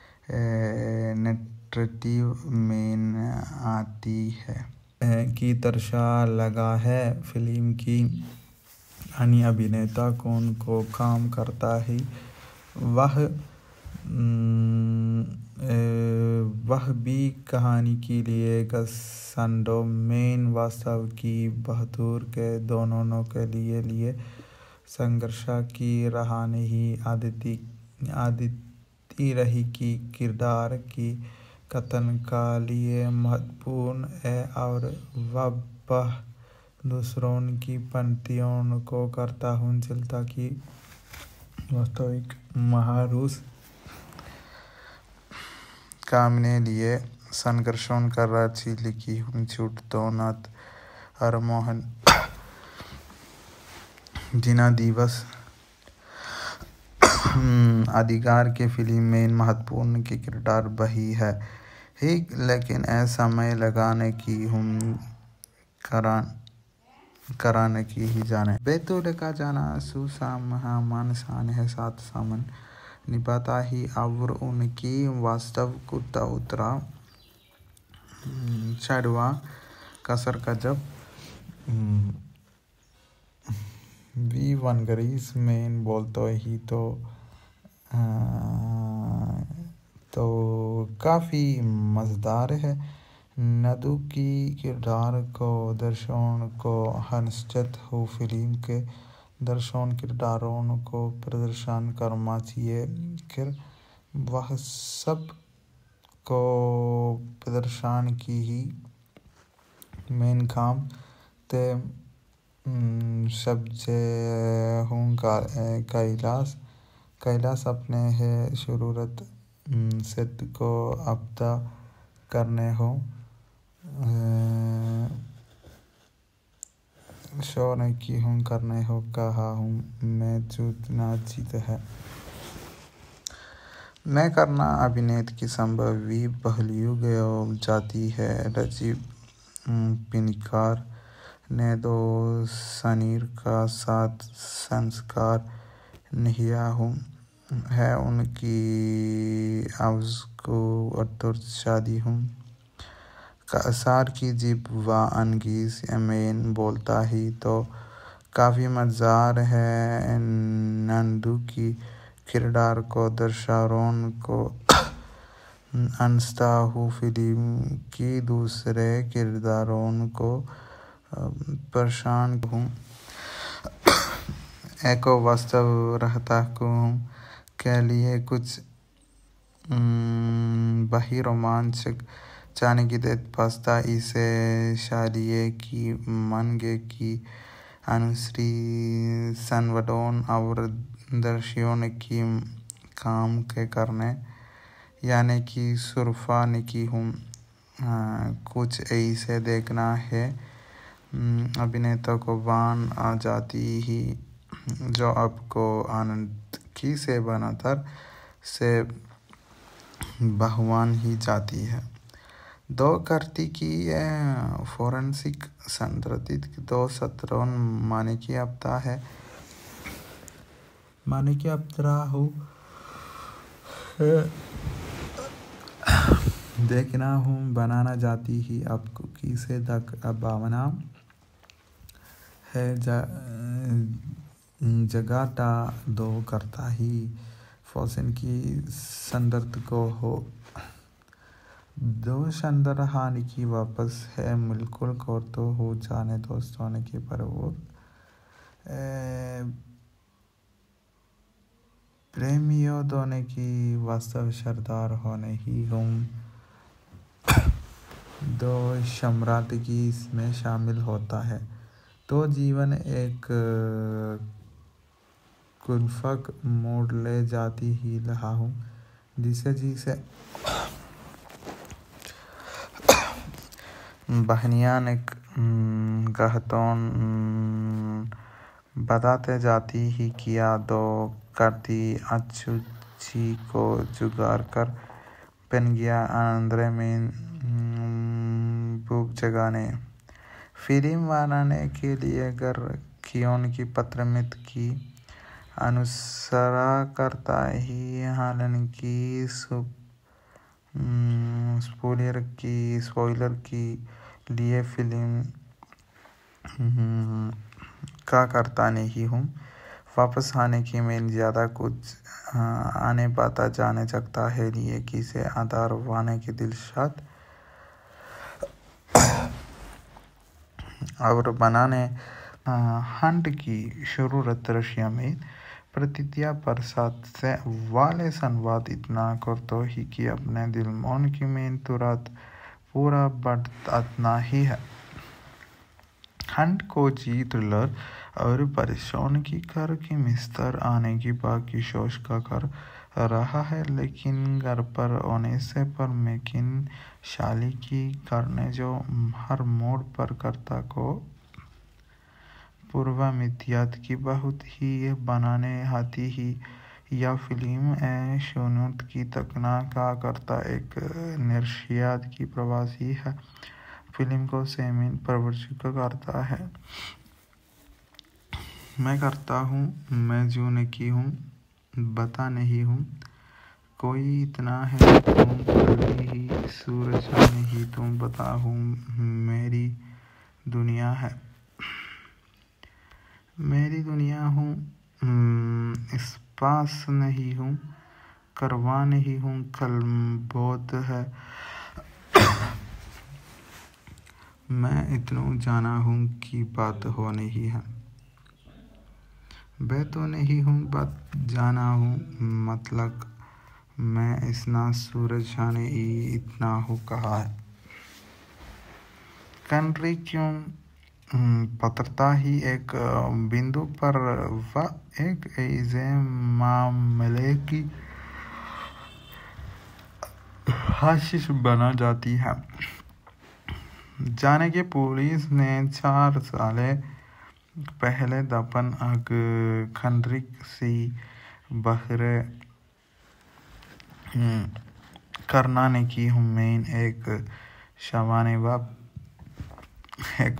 नेट्रेटिव में आती है की तरशा लगा है फिल्म की अन्य अभिनेता कौन को काम करता है वह भी कहानी के लिए संडो मेन वास्तव की बहादुर के दोनों के लिए संघर्ष की रहा नहीं आदिति रही की किरदार की कथन का लिए महत्वपूर्ण है और वह दूसरों की पंक्तियों को करता हूँ चलता की वास्तविक महारूस कामने लिए संघर्षों कर रही लिखी हूँ छूट दोनाथ हर मोहन जिना दिवस अधिकार के फिल्म में महत्वपूर्ण की किरदार बही है ही लेकिन ऐसा समय लगाने की हम कराने की ही जाने बेतुल का जाना सुसाम मानसान है साथ सामन निभाता ही और उनकी वास्तव कुत्ता उतरा चढ़वा कसर का जब वी वनगरीस में बोलते ही तो काफ़ी मज़ेदार है नदू की किरदार को दर्शकों को हंसत हो फिल्म के दर्शकों किरदारों को प्रदर्शन करना चाहिए कि वह सब को प्रदर्शन की ही मेन काम ते सब्जे हूँ कैलाश अपने है शुरूरत सिद्ध को अब्दा करने हो शोर की हूँ करने हो कहा हूँ मैं चूतना जीत है। मैं करना अभिनेत की संभावी पहलुओं गयो जाती है। राजीव पिनिकार ने दो सनीर का साथ संस्कार निहिया है उनकी आवाज़ को अतुर शादी हूँ सार की जीप व अंगीज अमेन बोलता ही तो काफ़ी मज़ेदार है। नंदू की किरदार को दर्शकों को अनस्ता हूँ फिल्म की दूसरे किरदारों को परेशान हूँ एक वास्तव रहता हूँ के लिए कुछ बही रोमांचक जाने की देत पास्ता इसे शालिये की मनगे की अनुश्री सनवडोन और दर्शियों की काम के करने यानी कि सुरफा निकी हूँ कुछ ऐसे देखना है अभिनेता को बान आ जाती ही जो आपको आनंद की से बनातर से बहुवान ही जाती है। दो करती की फोरेंसिक संरचित दो सत्रों माने की अपता है माने की अपतरा हो देखना हूँ बनाना जाती ही आपको किसे तक भावना है जगाता दो करता ही फौसन की संदर्भ को हो दो शंदर हानि की वापस है बिल्कुल को तो हो जाने दोस्तों ने की पर वो प्रेमियों दोनों की वास्तव सरदार होने ही हम दो सम्राट की इसमें शामिल होता है तो जीवन एक कुल्फक मोड़ ले जाती ही रहा हूँ जिसे बहनियान एक गहतों बताते जाती ही किया दो करती अच्छी को जुगाड़ कर पन गया आंध्रे में भूख जगाने फिल्म बनाने के लिए घर खियोन की पत्रमित की अनुसरा करता ही हालांकि स्पॉइलर की लिए फिल्म का करता नहीं हूँ वापस आने की मैं ज़्यादा कुछ आने पाता जाने सकता है लिए किसे आधार वाने की दिलशाद और बनाने हंड की शुरूआत रशिया में प्रतिज्ञा प्रसाद से वाले संवाद इतना कर तो ही कि अपने दिल मोन की में तुरंत पूरा बढ़ना ही है हंड को जी थ्रिलर और परेशान की कर की मिस्तर आने की बाकी शोष का कर रहा है लेकिन घर पर होने से पर मेकिन शाली की करने जो हर मोड़ पर करता को पूर्वामित्यात की बहुत ही बनाने आती ही यह फिल्म शोनूत की तकना का करता एक निर्शियात की प्रवासी है फिल्म को सेमिन प्रवर्तित करता है मैं करता हूँ मैं जो की हूँ बता नहीं हूँ कोई इतना है तुम कभी ही सूरज नहीं तुम बता हूँ मेरी दुनिया है मेरी दुनिया हूँ इस पास नहीं हूँ करवा नहीं हूँ कल बोध है मैं इतनों जाना हूँ कि बात हो नहीं है। बे तो नहीं हूँ बात जाना हूँ मतलब मैं इसना सूरज जाने इतना हो कहा है। कंट्री क्यों पतरता ही एक बिंदु पर वह एक ऐसे मामले की हाशिश बना जाती है जाने की पुलिस ने 4 साल पहले दफन अग खंड्रिक सी बहरे करना ने की हुमैन एक शवाने बाप एक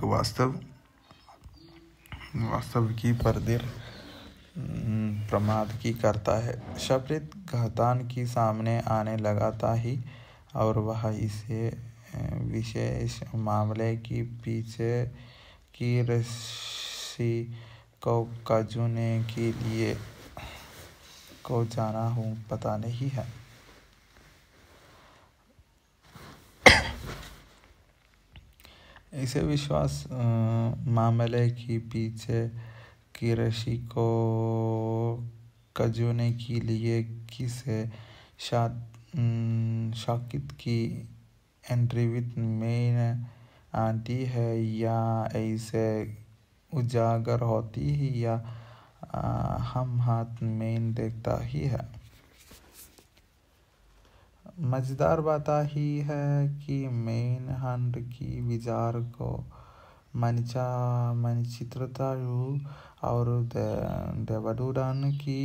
वास्तव की परदिर प्रमाद की करता है शब्द घातान की सामने आने लगाता ही और वह इसे विशेष मामले की पीछे की रस्सी को कजूने के लिए को जाना हूँ पता नहीं है। इसे विश्वास मामले की पीछे की रस्सी को कजूने के लिए किसे शाकित की एंट्री विद मेन आती है या ऐसे उजागर होती है या हम हाथ में देखता ही है। मजेदार बात ही है कि मेन हंड की विचार को मनिचित्रता और देवदूतन की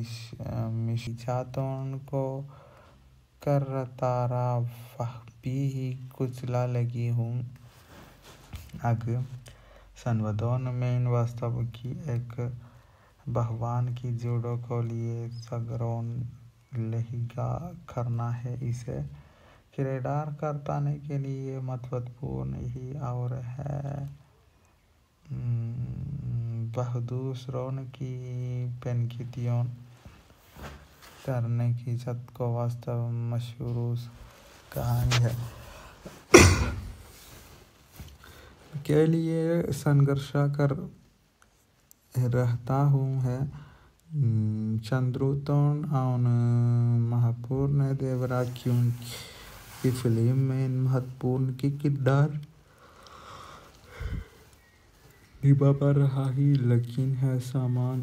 मिशातों को कर तारा भी ही कुचला लगी हूँ अग संवदोन में वास्तव की एक भगवान की जोड़ों को लिए सगरोन लहिगा करना है इसे किरदार करताने के लिए महत्वपूर्ण ही और है बहदूसरों की पेनकितियों करने की जत को वास्तव मशहूर कहानी है के लिए संघर्ष कर रहता हूँ है चंद्रुतोन और महत्वपूर्ण देवरा क्यों की फिल्म में महत्वपूर्ण की किरदार निभा पर रहा ही लेकिन है सामान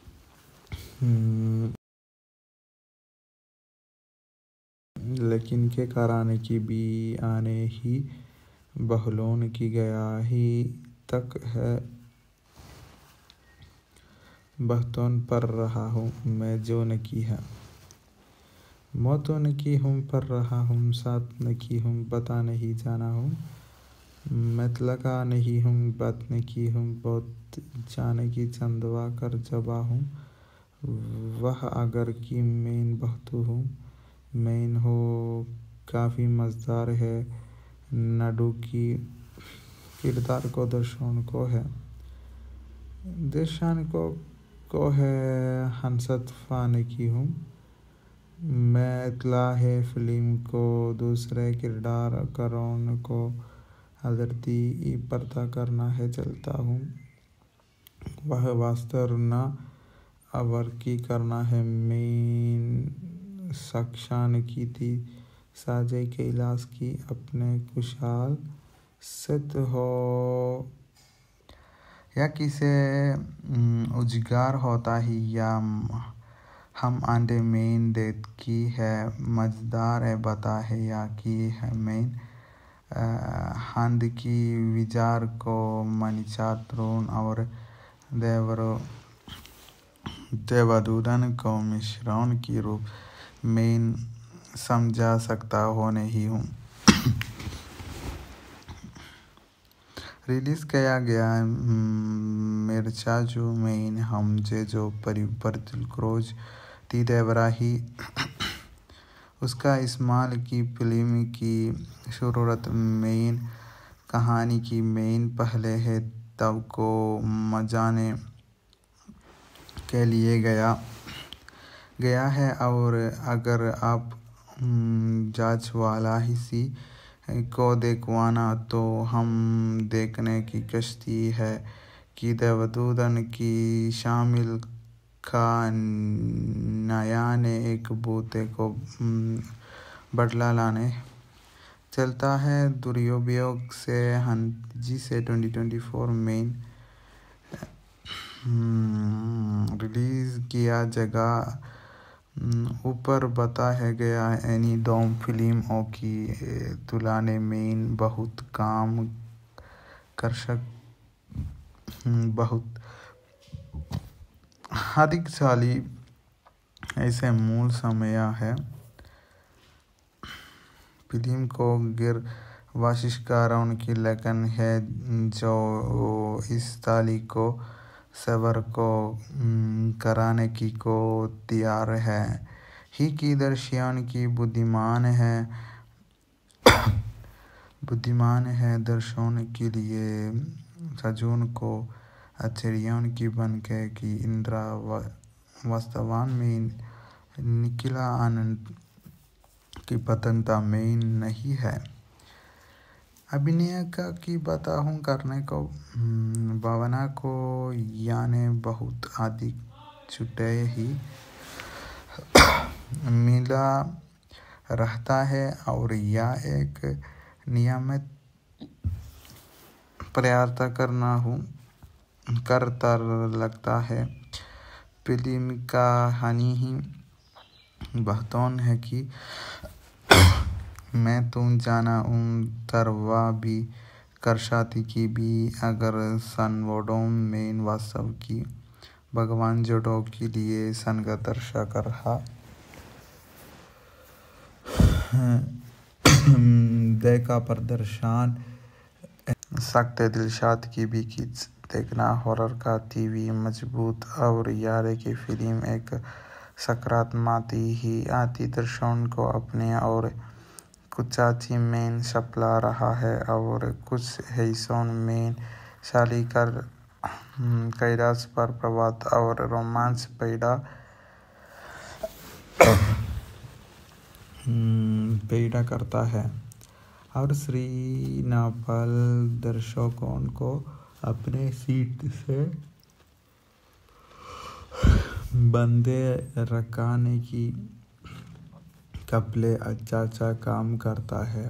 लेकिन के कारण की भी आने ही बहलोन की गया ही तक है बहतोन पर रहा हूँ मैं जो न की है मौतों न की हूँ पर रहा हूँ साथ न की हूँ बता नहीं जाना हूँ मत लगा नहीं हूँ बात न की हूँ बहुत जाने की चंदवा कर जबा हूँ वह अगर की मेन बहतू हूँ मेन हो काफ़ी मज़ेदार है नडू की किरदार को दर्शन को है हंसत फाने की हूँ मैं इतला है फिल्म को दूसरे किरदार करोन को हजरती पर्दा करना है चलता हूँ वह वास्तव न अवर की करना है मेन सक्षान की थी साजे कैलाश की अपने कुशाल सिद्ध हो या किसे उजगार होता ही या हम आंडे मेन देत की है मजेदार है बता है या की है मेन हंद की विचार को मनिचात्रोन और देवदूतन को मिश्रण की रूप में समझा सकता हो नहीं हूँ रिलीज किया गया मिर्चा जो मेन हम जो परिवर्तित क्रोज ती देवरा ही उसका इस्तेमाल की फिल्म की शुरुआत मेन कहानी की मेन पहले है तब को मजाने के लिए गया है और अगर आप जांच वाला ही सी को देखवाना तो हम देखने की कश्ती है कि देवदूतन की शामिल का नया ने एक बूते को बदला लाने चलता है। दुरुपयोग से हंजी से 2024 में रिलीज किया जगह ऊपर बताया गया एनी डोम फिल्मों की तुलना में बहुत कम बहुत अधिक साली ऐसे मूल समय है। फिल्म को गिर वाशिष्कारों की लगन है जो इस तारीख को सबर को कराने की को तैयार है ही की दर्शियों की बुद्धिमान है दर्शकों के लिए सजून को आश्चर्यों की बनके की इंद्रा वास्तवान में निकला आनंद की पतंगता में नहीं है। अभिनय की बताऊं करने को भावना को याने बहुत अधिक छुट्टे ही मिला रहता है और यह एक नियमित प्रयास करता लगता है। फिल्म का हानि ही बहतौन है कि मैं तुम जाना उन तरवा भी कर शादी की भी अगर सनवोडों में वास्तव की भगवान जोड़ों के लिए संघर्ष कर रहा देखा प्रदर्शन सकते दिलशाद की भी किस देखना हॉरर का टीवी मजबूत और यारे की फिल्म एक सकारात्मक ही आती दर्शन को अपने और कुछ चाची में सपला रहा है और कुछ हिस्सों में शाली कर कैलाश पर प्रभात और रोमांस पैदा करता है और श्री नापल दर्शकों को अपने सीट से बंदे रखने की कपले अच्छा काम करता है।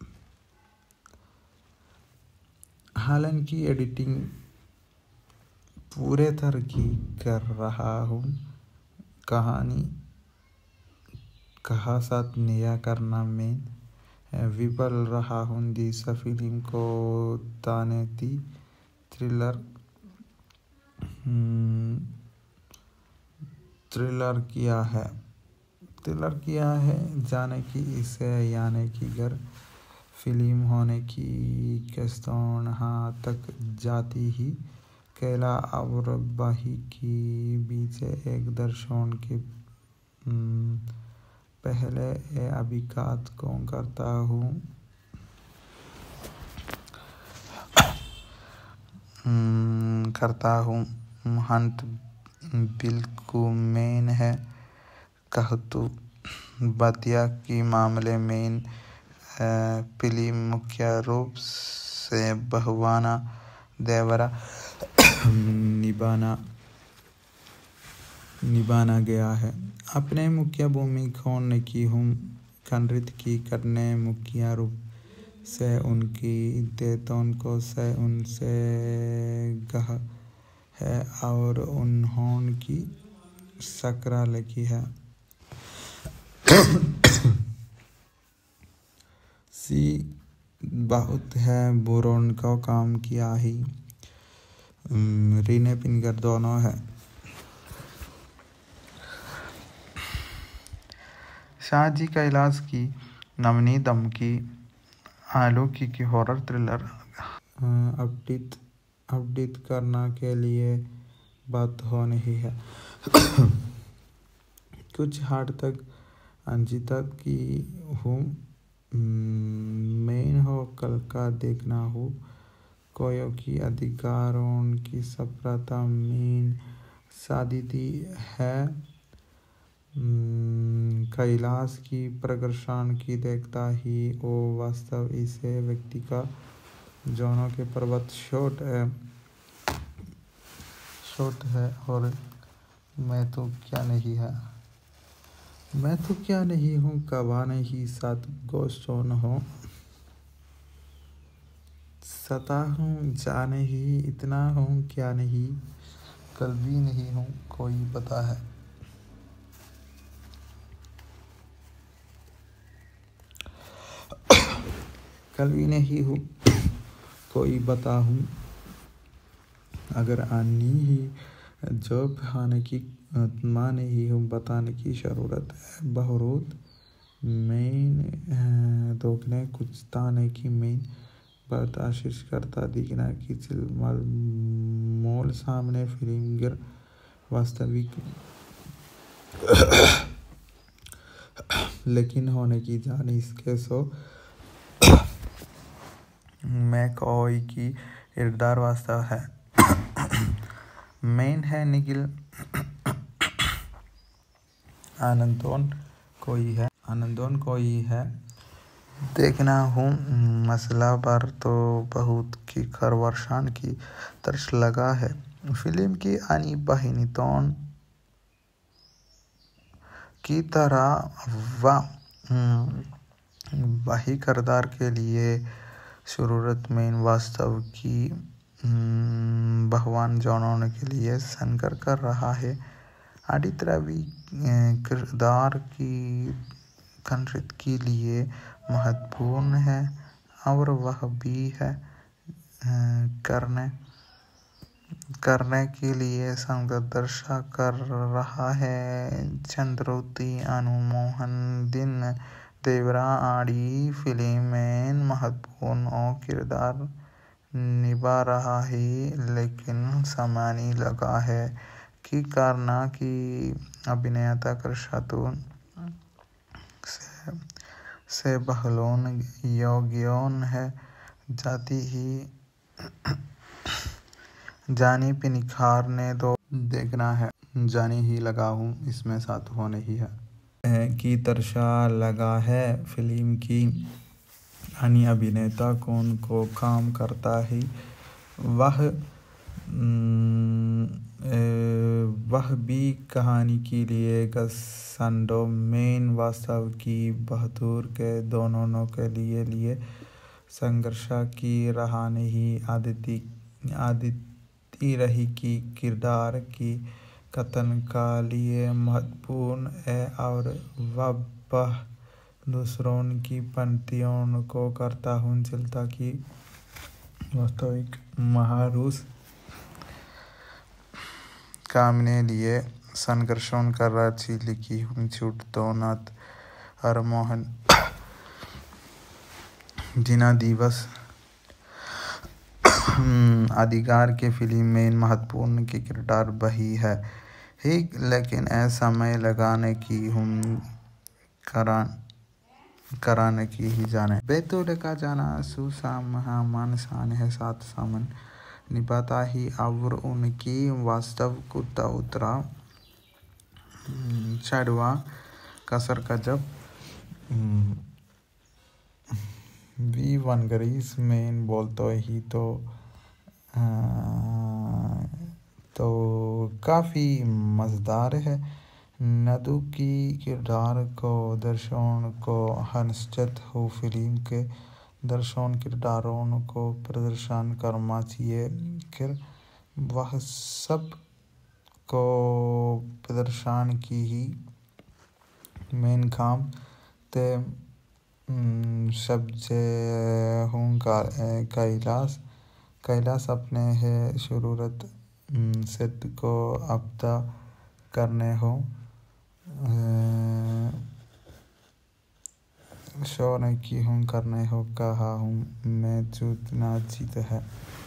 हालांकि एडिटिंग पूरे तरह की कर रहा हूँ कहानी कहा साथ नया करना में विफल रहा हूँ। दिस फिल्म को ताने थी थ्रिलर किया है जाने की इसे याने की घर फिल्म होने की किस्तों यहाँ तक जाती ही कैला और बाही की बीच एक दर्शन के पहले अभिघात को करता हूँ हंट बिल्कुल मेन है कहतु बतिया की मामले में फिल्म मुख्य रूप से बहुवाना देवरा निभाना गया है। अपने मुख्य भूमिकाओं ने की हूँ खंडित की करने मुख्य रूप से उनकी देतों को से उनसे गह है और उन्होंने की सकरा लिखी है सी बहुत है बुरों का काम किया ही रीने पिनगर दोनों है। शाहजी कैलाश की नवनी दमकी आलूकी की हॉरर थ्रिलर अपडेट करना के लिए बात हो नहीं है कुछ हद तक अंजिता की हूँ मेन हो कल का देखना हो कोयों की अधिकारों की सफलता में सादी है कैलाश की प्रकर्षण की देखता ही वो वास्तव इसे व्यक्ति का जोनों के पर्वत छोट है और मैं तो क्या नहीं है। मैं तो क्या नहीं हूँ कबा नहीं सात गोशोन हो सता हूँ जा नहीं इतना हूँ क्या नहीं कल भी नहीं हूँ कोई पता है। कल भी नहीं हूँ कोई बता हूँ अगर आनी ही जो बहाने की माने ही हूँ बताने की ज़रूरत है बहुत मैं दोगने कुछ ताने की मैं बात आशीष करता दिखना की चिलमल मोल सामने फिल्म गिर वास्तविक लेकिन होने की जानी इसके सो मैं कोई की इरदार वास्तव है मेन है निखिल आनंदोन कोई है देखना हूँ मसला पर तो बहुत की खरवर्षान की तरस लगा है फिल्म की आनी बहिनी तोन की तरह वही किरदार के लिए जरूरत में वास्तव की भगवान जानने के लिए संकर कर रहा है आदित्य भी किरदार की कंट्रित के लिए महत्वपूर्ण है और वह भी है करने के लिए संघर्ष कर रहा है चंद्रोती अनुमोहन दिन देवरा आड़ी फिल्म में महत्वपूर्ण किरदार निभा रहा है लेकिन सामान्य लगा है कि करना की अभिनेता कृषातुन से बहलोन योग्योन है जाती ही जानी पे निखारने दो देखना है जानी ही लगा हूँ इसमें साथ हो नहीं है की तरशा लगा है फिल्म की अन्य अभिनेता कौन को काम करता है वह भी कहानी के लिए संडो मेन वास्तव की बहादुर के दोनों के लिए संघर्ष की रहा नहीं आदित्य रही की किरदार की कथन का लिए महत्वपूर्ण है और वह दूसरों की पंक्तियों को करता हूँ चलता की वास्तविक महारूस कामने लिए संघर्षों कर रची लिखी हूँ छूट तो नाथ हरमोहन जिना दिवस अधिकार के फिल्म में महत्वपूर्ण की किरदार बही है ही लेकिन ऐसा समय लगाने की हूँ कराने की ही जाने बेतुल का जाना सुसाम मान सान है सात सामन निभाता ही और उनकी वास्तव कुत्ता उतरा चढ़वा कसर का जब वी वनगरीस में बोलते ही तो काफ़ी मज़ेदार है नदू की किरदार को दर्शकों को हंसत हो फिल्म के दर्शकों किरदारों को प्रदर्शन करना चाहिए फिर वह सब को प्रदर्शन की ही मेन काम ते सबसे हूँ कैलाश अपने है जरूरत सिद्ध को अपदा करने हो शोने की हूँ करने हो कहा हूँ मैं जीतना जीत है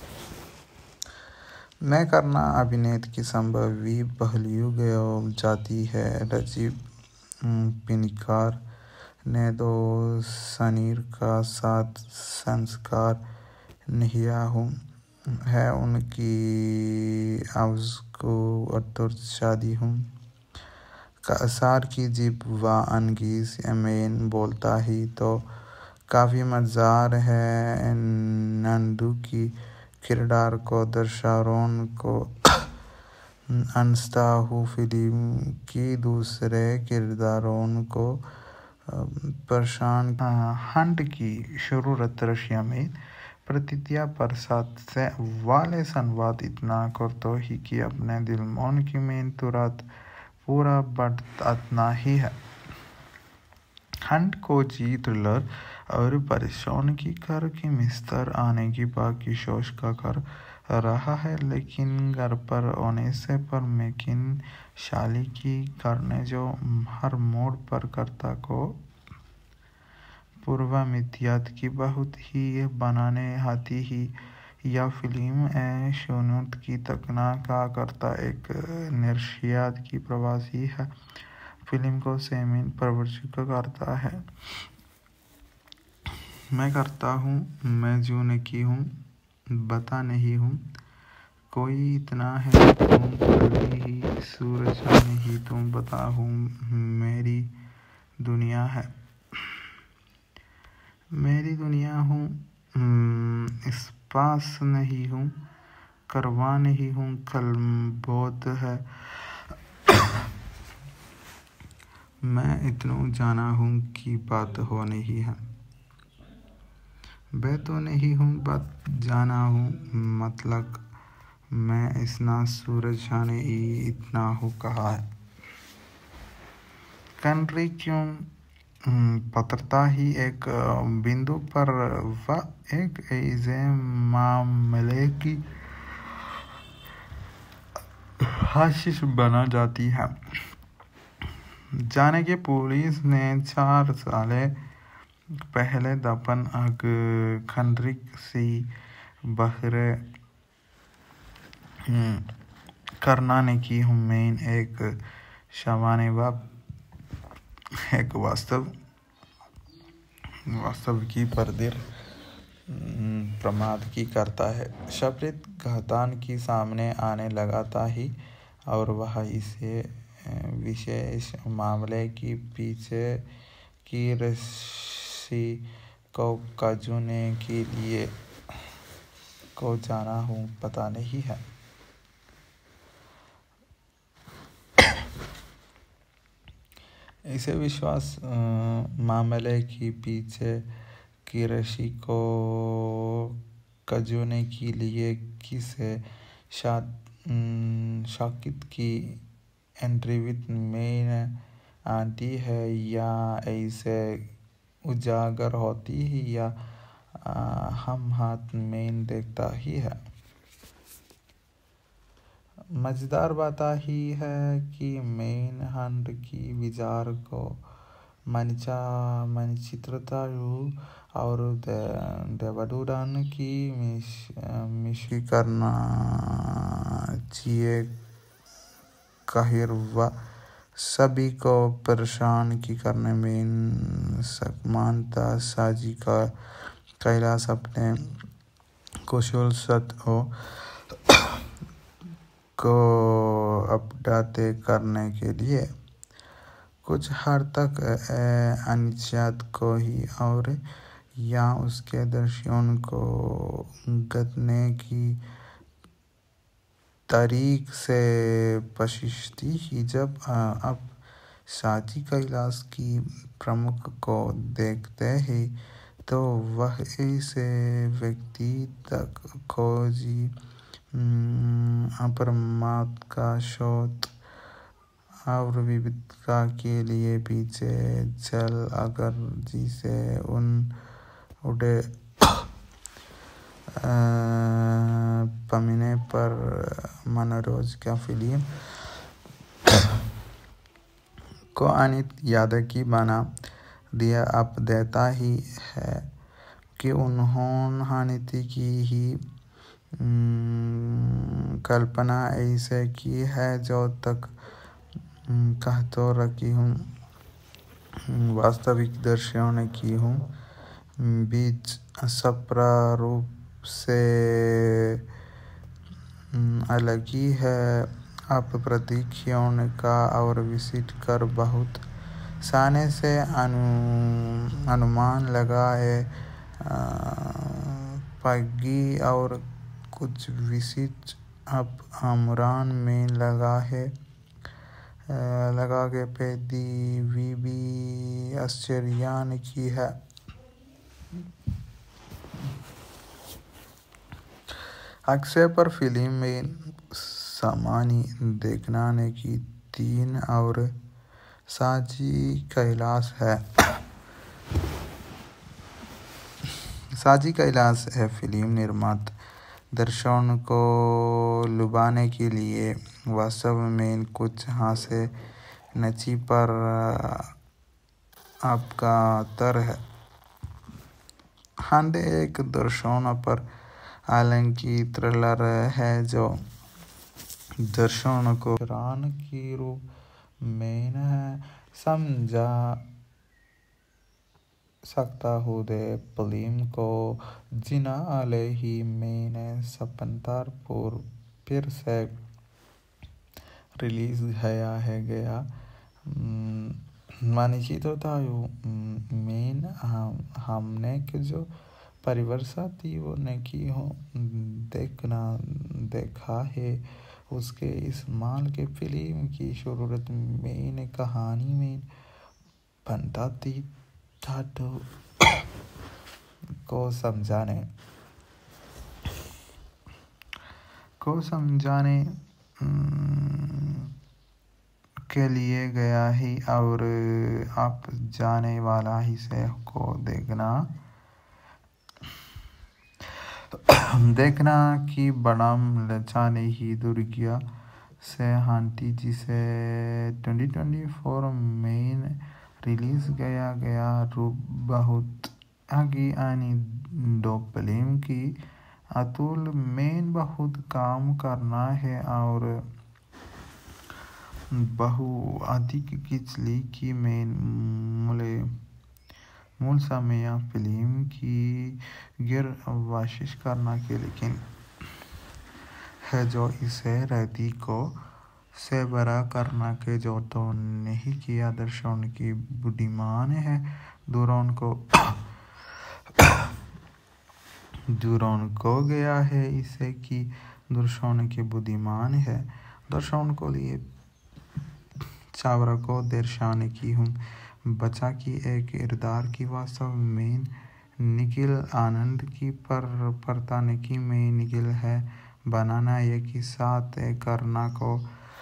मैं करना अभिनेत की संभवी पहलू जाती है राजीव पिनिकार ने दो सनीर का साथ संस्कार निहिया हूँ है उनकी आवाज़ को अतुर शादी हूँ सार की जिब व अंगीज मेन बोलता ही तो काफ़ी मज़ेदार है। नंदू की किरदार को दर्शारों को अनस्ता हूँ फिल्म की दूसरे किरदारों को परेशान। हंट की शुरुआत रशिया में प्रतिज्ञा प्रसाद से वाले संवाद इतना करते ही कि अपने दिल मन की में तुरंत पूरा बढ़ता ही है। हंट को जी थ्रिलर और परेशान की कर की मिस्तर आने की बाकी सोच का कर रहा है, लेकिन घर पर होने से पर मेकिन शाली की करने जो हर मोड़ पर कर्ता को पूर्व मिथ्यात की बहुत ही बनाने आती ही यह फिल्म शुनुत की तकना का करता एक निर्शियात की प्रवासी है। फिल्म को सेमिन प्रवर्तित करता है। मैं करता हूँ, मैं जो नहीं हूँ, बता नहीं हूँ, कोई इतना है तुम कभी ही सूरज नहीं तुम बता हूँ, मेरी दुनिया है, मेरी दुनिया हूँ, इस पास नहीं हूँ, करवा नहीं हूँ, कल बोध है, मैं इतना जाना हूँ कि बात हो नहीं है, बे तो नहीं हूँ बात जाना हूँ, मतलब मैं इतना सूरज जाने ही इतना हूँ कहा है। कंट्री क्यों पत्रता ही एक बिंदु पर वह एक ऐसे मामले की हाशिश बना जाती है जाने के पुलिस ने 4 साल पहले दफन अग खंडरिक सी बहरे करना ने की हुमैन एक शवाने व एक वास्तव की परदिर प्रमाद की करता है। शब्द घातान की सामने आने लगाता ही और वह इसे विशेष मामले की पीछे की रस्सी को कजूने के लिए को जाना हूँ पता नहीं है। इसे विश्वास मामले की पीछे की रस्सी को कजूने के लिए किसे शाकित की एंट्री विद मेन आती है या ऐसे उजागर होती है या हम हाथ में देखता ही है। मजेदार बात ही है कि मेन हंड की विचार को मनिचित्रता और देवदूतन की मिशी करना चाहिए काहिर व सभी को परेशान की करने में सकमानता साजी का कैलाश अपने कुशल सत हो को अपडेट करने के लिए कुछ हद तक अनिश्चित को ही और या उसके दर्शकों को गदने की तारीख से पशिश्ती ही जब अब साजी कैलाश की प्रमुख को देखते ही तो वह ऐसे व्यक्ति तक खोजी अपरमात्म का शोध और विविधता के लिए पीछे चल अगर जिसे उन उड़े पमीने पर मनोरोज का फिल्म को अनित याद की बना दिया अब देता ही है कि उन्होंने हानिति की ही कल्पना ऐसे की है जो तक कह तो रखी हूँ वास्तविक दर्शकों की हूँ बीच सप्रारूप से अलग ही है आप प्रतीक्षाओं का और विजिट कर बहुत साने से अनुमान लगाए पाएगी और कुछ विजिट अब आमरान में लगा के पैदी भी आश्चर्यान की है। अक्षय पर फिल्म में सामानी देखना ने की 3 और साजी कैलाश है फिल्म निर्माता दर्शकों को लुभाने के लिए वास्तव में कुछ हास्य नची पर आपका तर है। हांडे एक दर्शकों पर हालांकि थ्रिलर है जो दर्शकों को हैरान की रूप में है समझा सकता हूँ दे फिल्म को जिना आले ही मैंने सपंतार पर फिर से रिलीज गया मानी तो था मेन हमने के जो परिवर्षा थी वो ने की हो देखा है उसके इस्तेमाल के फिल्म की शुरुआत में कहानी में बनता थी को समझाने के लिए गया ही और आप जाने वाला ही से को देखना कि बड़ा लचाने ही दुर्गिया से हांटी जिसे 2024 में रिलीज गया रूप बहुत आगे आनी 2 फिल्म की अतुल में बहुत काम करना है और बहु अधिक किचली की मूल समय फिल्म की गिर वाशिश करना के लेकिन है जो इसे रहती को से बड़ा करना के जो तो नहीं किया दर्शकों की बुद्धिमान है दूरों को गया है इसे कि दर्शकों की बुद्धिमान है दर्शकों को लिए चावरा को दर्शाने की हूँ बच्चा की एक किरदार की वास्तव में निखिल आनंद की परताने की में निखिल है बनाना एक ही साथ करना को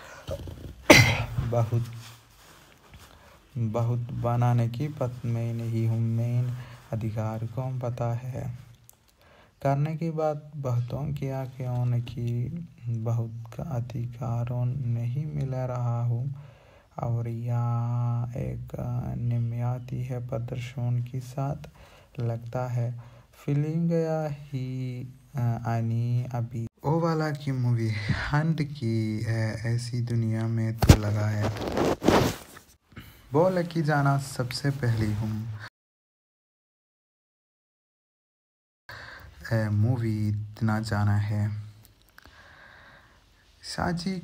बहुत बनाने की पत में नहीं हूँ मेन अधिकार को पता है करने की बात बहुतों की आंखें की बहुत का अधिकारों नहीं मिल रहा हूँ और यह एक निम्याती है प्रदर्शन के साथ लगता है फिल्म गया ही आनी अभी ओ वाला की मूवी हंड की ऐसी दुनिया में तो लगा है बोल की जाना सबसे पहली हूँ मूवी इतना जाना है साजी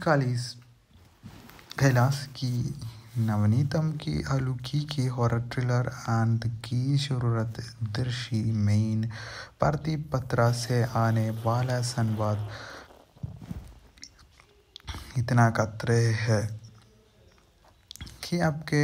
कैलाश की नवनीतम की अलूकी की हॉरर थ्रिलर एंड की शुरुआत दृश्य मेन प्रति पत्रा से आने वाला संवाद इतना खतरे है कि आपके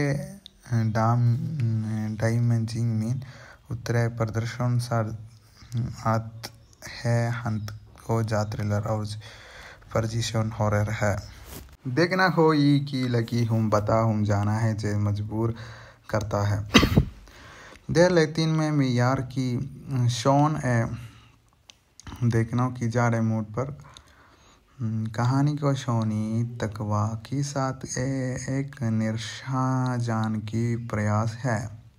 डायमेंजिंग में उतरे प्रदर्शन आत है हंत को जा थ्रिलर और परजिशन हॉरर है देखना हो ये की लगी हूँ बता हूँ जाना है जे मजबूर करता है देर लेकिन में मियार की शॉन देखना की जा रहे मूड पर कहानी को शोनी तकवा के साथ एक निराशा जान की प्रयास है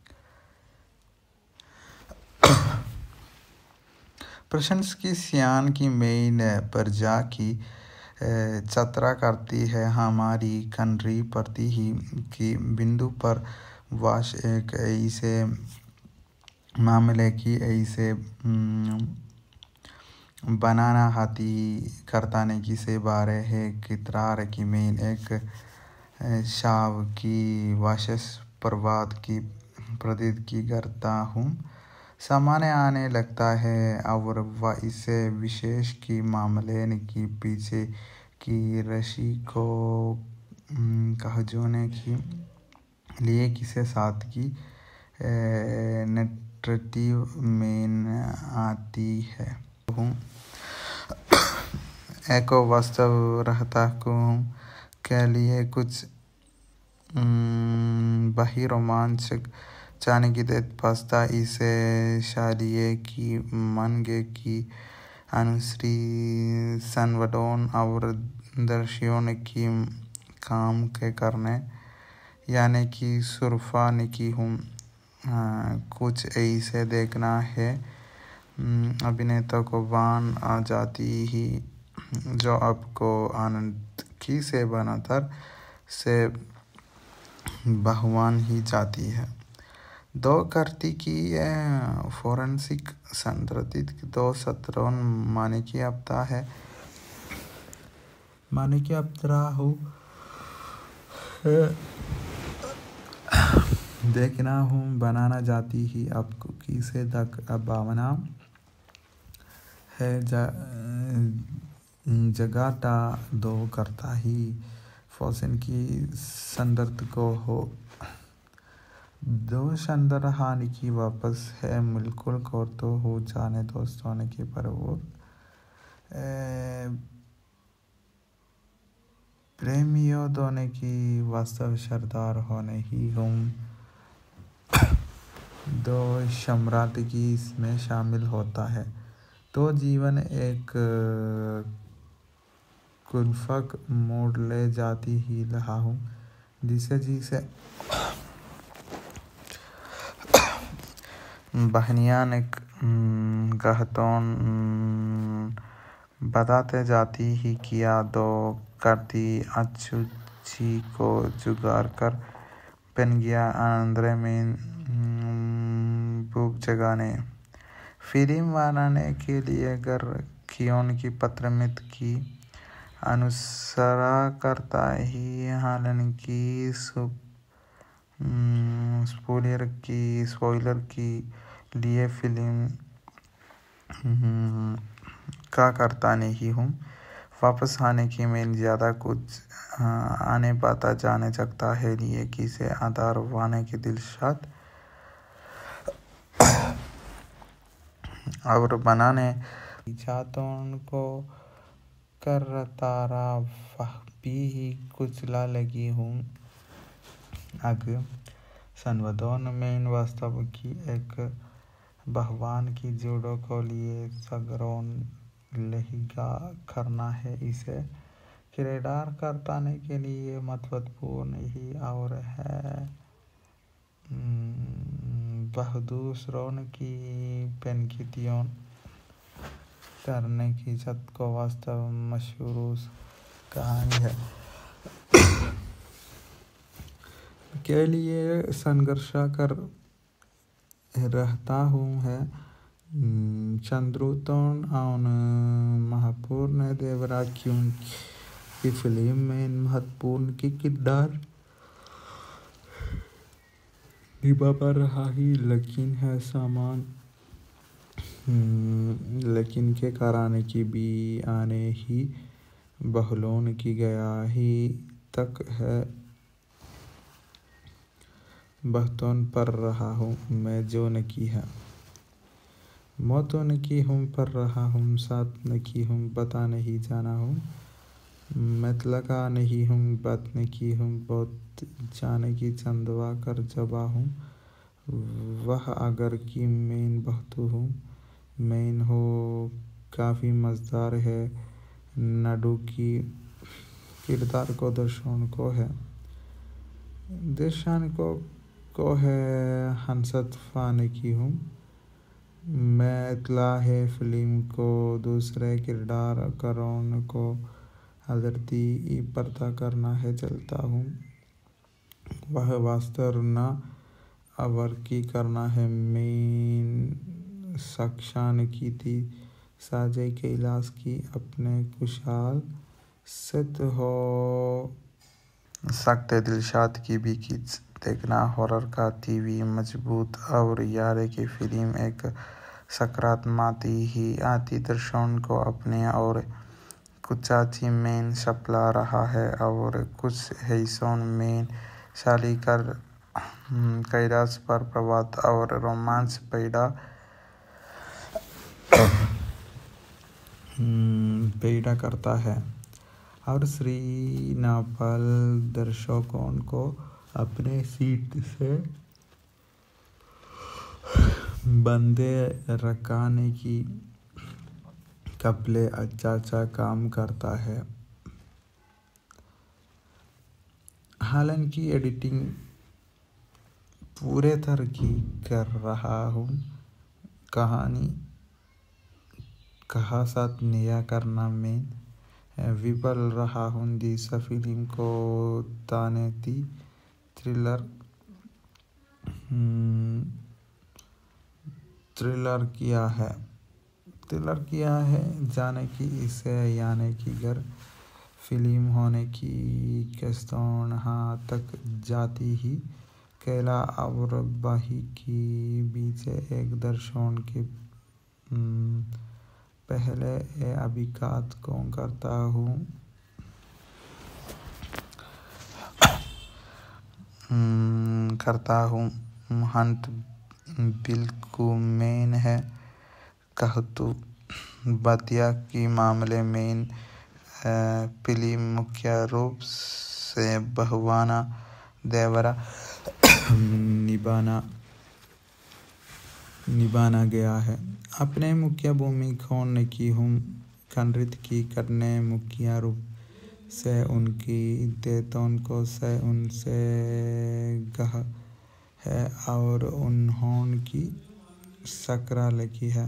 प्रशंस की सियान की मेन पर जा की चतरा करती है हमारी कंट्री प्रति ही की बिंदु पर वाश एक ऐसे मामले की ऐसे बनाना हाथी करताने की से बारे है कितरार की मेन एक शाव की वाशस प्रवाद की प्रतीत की करता हूँ सामान्य आने लगता है और वह इसे विशेष की मामले की पीछे की रशी को कहजोने की लिए किसे साथ की नेट्रेटिव में आती है हूँ एको वास्तव रहता हूँ के लिए कुछ बही रोमांचक चाने की देत पास्ता इसे शालिये की मनगे की अनुश्री सनवडोन और दर्शियों की काम के करने यानी कि सुरफा निकी हूँ कुछ ऐसे देखना है अभिनेता को बान आ जाती ही जो आपको आनंद की से बनातर से बहुवान ही जाती है दो करती की फोरेंसिक संरचित दो सत्रों माने की अपता है माने की अपतरा हो देखना हूँ बनाना जाती ही आपको किसे तक भावना है जगाटा दो करता ही फौसन की संदर्भ को हो दो शंदर हानि की वापस है बिल्कुल को तो हो जाने दोस्तों ने की पर वो प्रेमियों दोनों की वास्तव सरदार होने ही हूँ दो सम्राट की इसमें शामिल होता है तो जीवन एक कुल्फक मोड़ ले जाती ही रहा हूँ जिसे बहनियां ने कहतों बताते जाती ही किया दो करती अच्छी को जुगाड़ कर पन गया आंध्रे में भूख जगाने फिल्म बनाने के लिए अगर कियोन की पत्रमित की अनुसरा करता ही हालांकि स्पॉइलर की लिए फिल्म का करता नहीं हूँ वापस आने की मैं ज़्यादा कुछ आने पाता जाने सकता है लिए किसे आधार वाने के दिल शाद और बनाने चाहतों को कर तारा भी ही कुचला लगी हूँ अग संवदोन में वास्तव की एक भगवान की जोड़ों को लिए सगरों लहिगा करना है इसे किरदार करताने के लिए महत्वपूर्ण ही और है दूसरों की पेनकितियों करने की जत को वास्तव मशहूर कहानी है के लिए संघर्ष कर रहता हूँ है चंद्रुतोन और महापूर्ण देवरा क्यों की फिल्म में महत्वपूर्ण की किरदार निभा पर रहा ही लेकिन है सामान लेकिन के कराने की भी आने ही बहलोन की गया ही तक है बहतोन पर रहा हूँ मैं जो न की है मौतों न की हूँ पर रहा हूँ साथ न की हूँ बता नहीं जाना हूँ मत लगा नहीं हूँ बात न की हूँ बहुत जाने की चंदवा कर जबा हूँ वह अगर की मेन बहतू हूँ मेन हो काफ़ी मज़ेदार है नाडू की किरदार को दर्शन को है हंसत फाने की हूँ मैं इतला है फिल्म को दूसरे किरदार करों को हजरती पर्दा करना है चलता हूँ वह वास्तव न अवर की करना है मेन सक्षान की थी साजय कैलाश की अपने खुशहाल सिद्ध हो सकते दिलशाद की भी खींच देखना हॉरर का टीवी मजबूत और यार की फिल्म एक सकारात्मक ही आती दर्शन को अपने और कुचाची में सपला रहा है और कुछ हिस्सों में शाली कर कैलाश पर प्रभाव और रोमांस पैदा करता है और श्री नापल दर्शकों को अपने सीट से बंदे रखने की कपले अच्छा काम करता है। हालांकि एडिटिंग पूरे तरह की कर रहा हूँ, कहानी कहा साथ नया करना में विफल रहा हूँ। दिस फिल्म को तानेती थ्रिलर किया है जाने की इसे यानी कि घर फिल्म होने की किस्तों यहाँ तक जाती ही कैला और बाही की बीच एक दर्शन के पहले अभिघात को करता हूँ हंट बिल्कुल है कहतु बतिया की मामले में फिल्म मुख्य रूप से बहुवाना देवरा निभाना गया है। अपने मुख्य भूमिकाओं ने की हूँ खंडित की करने मुख्य रूप से उनकी देतों को से उनसे गह है और उन्होंने की सकरा लिखी है।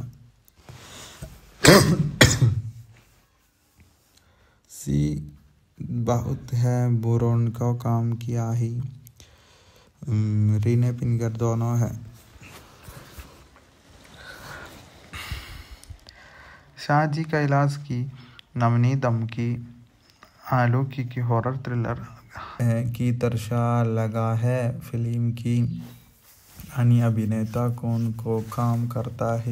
सी बहुत है बुरों का काम किया ही रीने पिनगर दोनों है। शाहजी कैलाश की नवनी दमकी आलू की हॉरर थ्रिलर की तरशा लगा है। फिल्म की अन्य अभिनेता कौन को काम करता है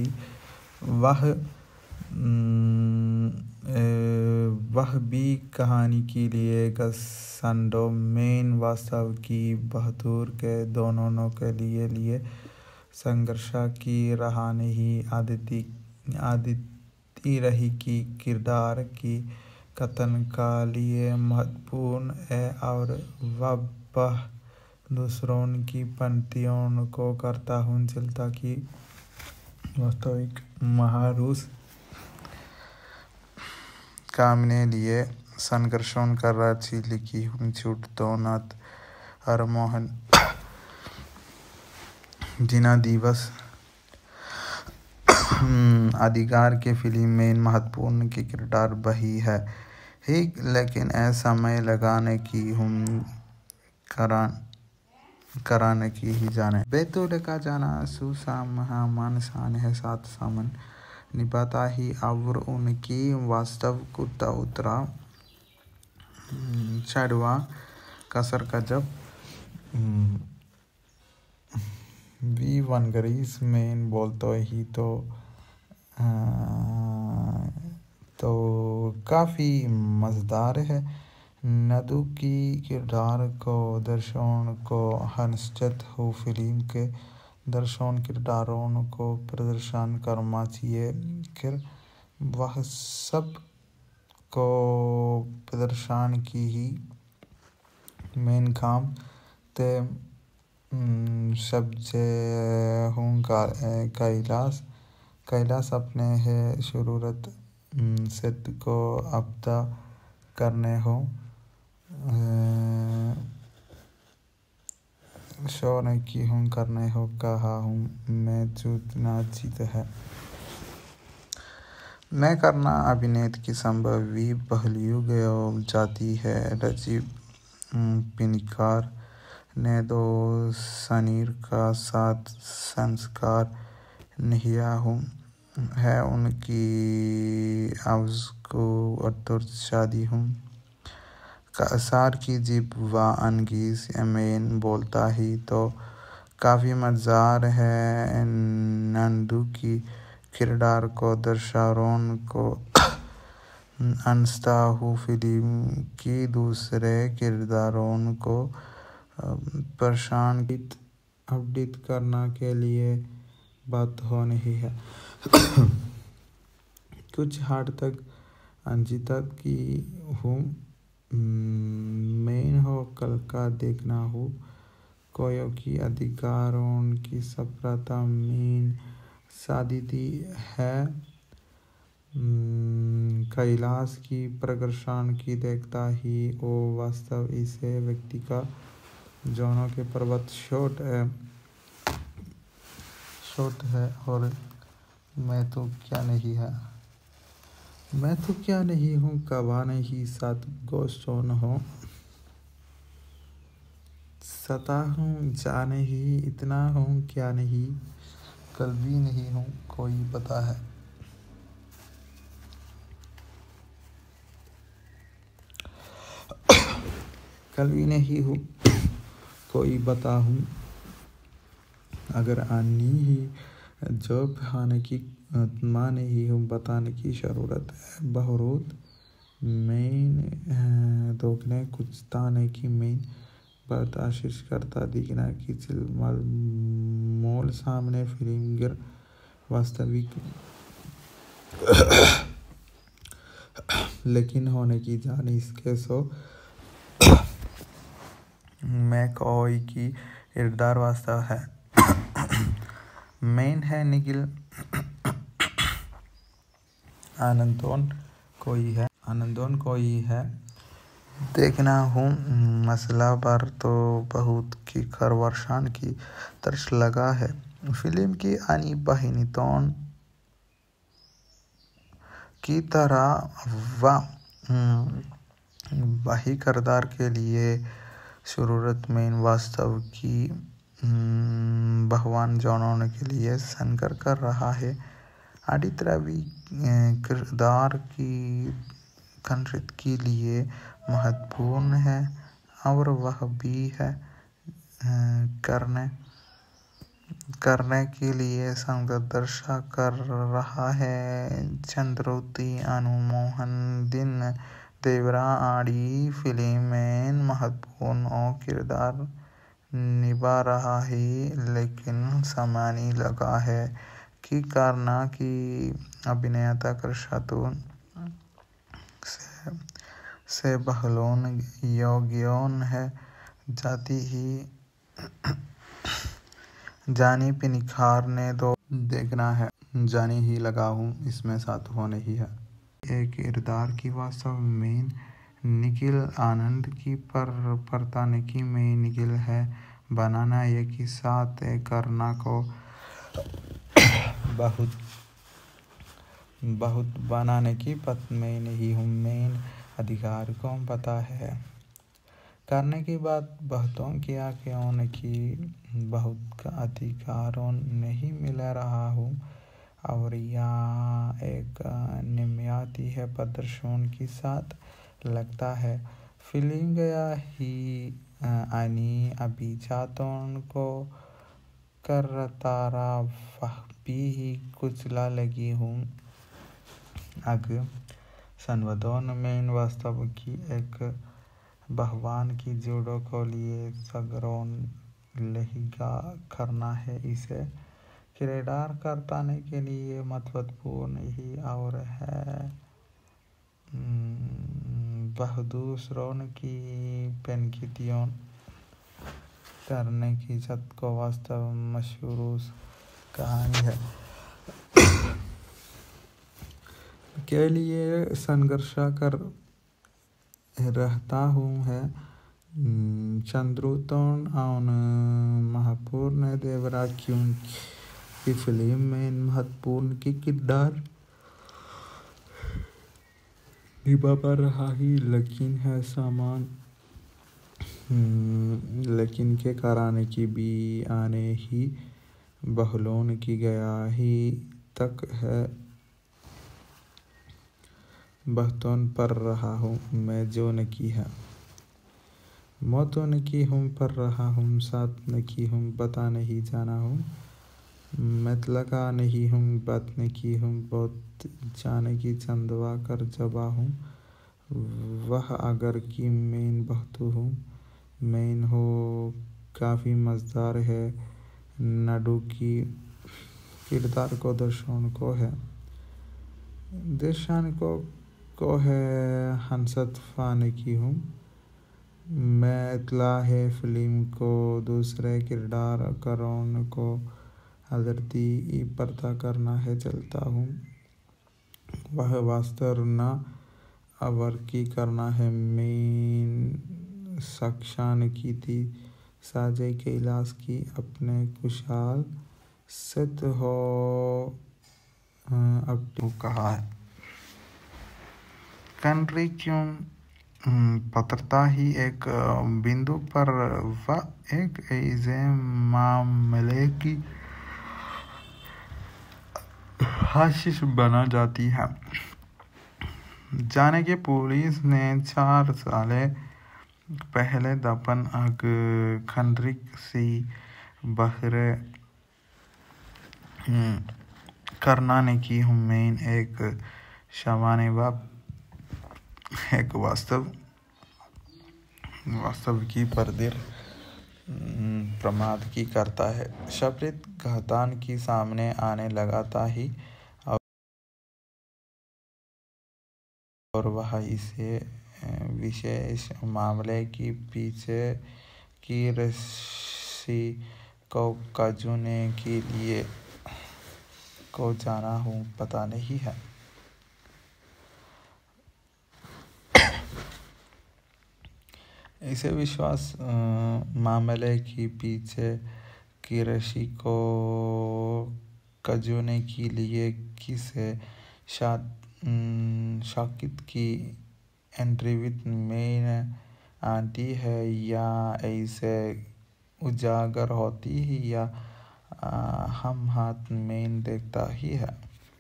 वह भी कहानी के लिए संडो मेन वास्तव की बहादुर के दोनों के लिए संघर्ष की राह नहीं आदिती रही की किरदार की कथन का लिए महत्वपूर्ण है और वह दूसरों की पंक्तियों को करता हूँ चलता की वास्तविक महारूस कामने लिए संघर्षों कर रची लिखी हूँ छूट दोनाथ हरमोहन जिना दिवस अधिकार के फिल्म में महत्वपूर्ण की किरदार बही है ही लेकिन ऐसा समय लगाने की हूँ कराने की ही जाने बेतुल का जाना सुसामान शान है साथ सामन निभाता ही और उनकी वास्तव कुत्ता उतरा चढ़वा कसर का जब वी वनगरीस में बोलते ही तो काफ़ी मज़ेदार है। नदू की किरदार को दर्शकों को हंसत हो फिल्म के दर्शन किरदारों को प्रदर्शन करना चाहिए फिर वह सब को प्रदर्शन की ही मेन काम ते सबसे हूँ कैलाश अपने है शुरूरत सिद्ध को अब्दा करने हो शोने की हूँ करने हो कहा हूँ मैं चूतना जीत है मैं करना अभिनेत की संभवी पहलू गयो जाती है। राजीव पिनिकार ने दो शनीर का साथ संस्कार निहिया हूँ है उनकी अवज़ को अर्तुर्त शादी हूँ कासार की जिब व अंगीज़ एमेन बोलता ही तो काफ़ी मज़ार है नंदू की किरदार को दर्शारोन को अनस्ता हूँ फिल्म की दूसरे किरदारों को परेशान अपडेट करने के लिए बात हो नहीं है कुछ हद तक अंजिता की हूँ मेन हो कल का देखना हो कोयों की अधिकारों की सफलता मेन सादिती है कैलाश की प्रकर्षण की देखता ही वो वास्तव इसे व्यक्ति का जोनों के पर्वत शॉट और मैं तो क्या नहीं हूँ कबा नहीं साथ गोश्तों न हो सता हूँ जा नहीं इतना हूँ क्या नहीं कल भी नहीं हूँ कोई पता है कल भी नहीं हूँ कोई बता हूँ अगर आनी ही जब आने की माँ नहीं हूँ बताने की ज़रूरत है बहुत मैं दोगने कुछ ताने की मैं बात आशीष करता दिखना की चिलमल मोल सामने फिल्म गिर वास्तविक लेकिन होने की जान इसके सो मैं कोई की इरदार वास्तव है मेन है निखिल आनंदों कोई है देखना हूँ मसला पर तो बहुत की खरवर्षान की तरस लगा है फिल्म की आनी बहिनीतों की तरह व वही किरदार के लिए जरूरत में वास्तव की भगवान जानने के लिए संघर्ष कर रहा है आदित्य भी किरदार की कंट्रित के लिए महत्वपूर्ण है और वह भी है करने के लिए संघर्ष कर रहा है चंद्रुति अनुमोहन दिन देवरा आड़ी फिल्म में महत्वपूर्ण किरदार निभा रहा है लेकिन सामान्य लगा है कि करना की अभिनेता कृषातुन से बहलोन योग्योन है जाती ही जानी पे निखारने दो देखना है जानी ही लगा हूँ इसमें साथ होने ही है एक किरदार की वास्तव में निखिल आनंद की परताने में निखिल है बनाना एक ही साथ करना को बहुत बनाने की पथ में नहीं हूँ मेन अधिकार को पता है करने की बात बहुतों की आंखें की बहुत का अधिकारों नहीं मिल रहा हूँ और यहाँ एक निम्याती है प्रदर्शन के साथ लगता है फिल्म गया ही आनी अभिजातों को कर तारा भी ही कुछ ला लगी हूँ अग संवादों में वास्तव की एक भगवान की जोड़ों को लिए सगरों लहिगा करना है इसे किरदार करताने के लिए महत्वपूर्ण ही और है दूसरों की पेनकितियों करने की जद को वास्तव मशहूर कहानी है के लिए संघर्ष कर रहता हूँ है चंद्रुतों और महत्वपूर्ण देवरा क्योंकि फिल्म में महत्वपूर्ण की किरदार निभा पर रहा ही लेकिन है सामान लेकिन के कराने की भी आने ही बहलोन की गया ही तक है बहतौन पर रहा हूँ मैं जो न की है। मौतों न की हूँ पर रहा हूँ साथ न की हूँ बता नहीं जाना हूँ। मत लगा नहीं हूँ बात न की हूँ बहुत जाने की चंदवा कर जबा हूँ। वह अगर की मेन बहतू हूँ मेन हो काफ़ी मज़ेदार है नाडू की किरदार को दर्शाने को है हंसत फ़ान की हूँ। मैं इतला है फिल्म को दूसरे किरदार करोन को हजरती पर्दा करना है चलता हूँ। वह वास्तर न अवर की करना है मेन सक्षान की थी साजे कैलाश की अपने खुशहाल सिद्ध हो अब कहा है। कंट्री क्यों पत्रता ही एक बिंदु पर वह एक ऐसे मामले की हाशिश बना जाती है जाने के पुलिस ने 4 साल पहले दफन अग खंडरिक सी बहरे करना ने की हुमैन एक शवाने बाप एक वास्तव की परदिर प्रमाद की करता है शब्द घातान की सामने आने लगाता ही और वह इसे विशेष मामले की पीछे की रस्सी को कजूने के लिए को जाना हूँ पता नहीं है। इसे विश्वास मामले की पीछे की रस्सी को कजूने के लिए किसे शाकित की एंट्री विद मेन आती है या ऐसे उजागर होती है या हम हाथ में देखता ही है।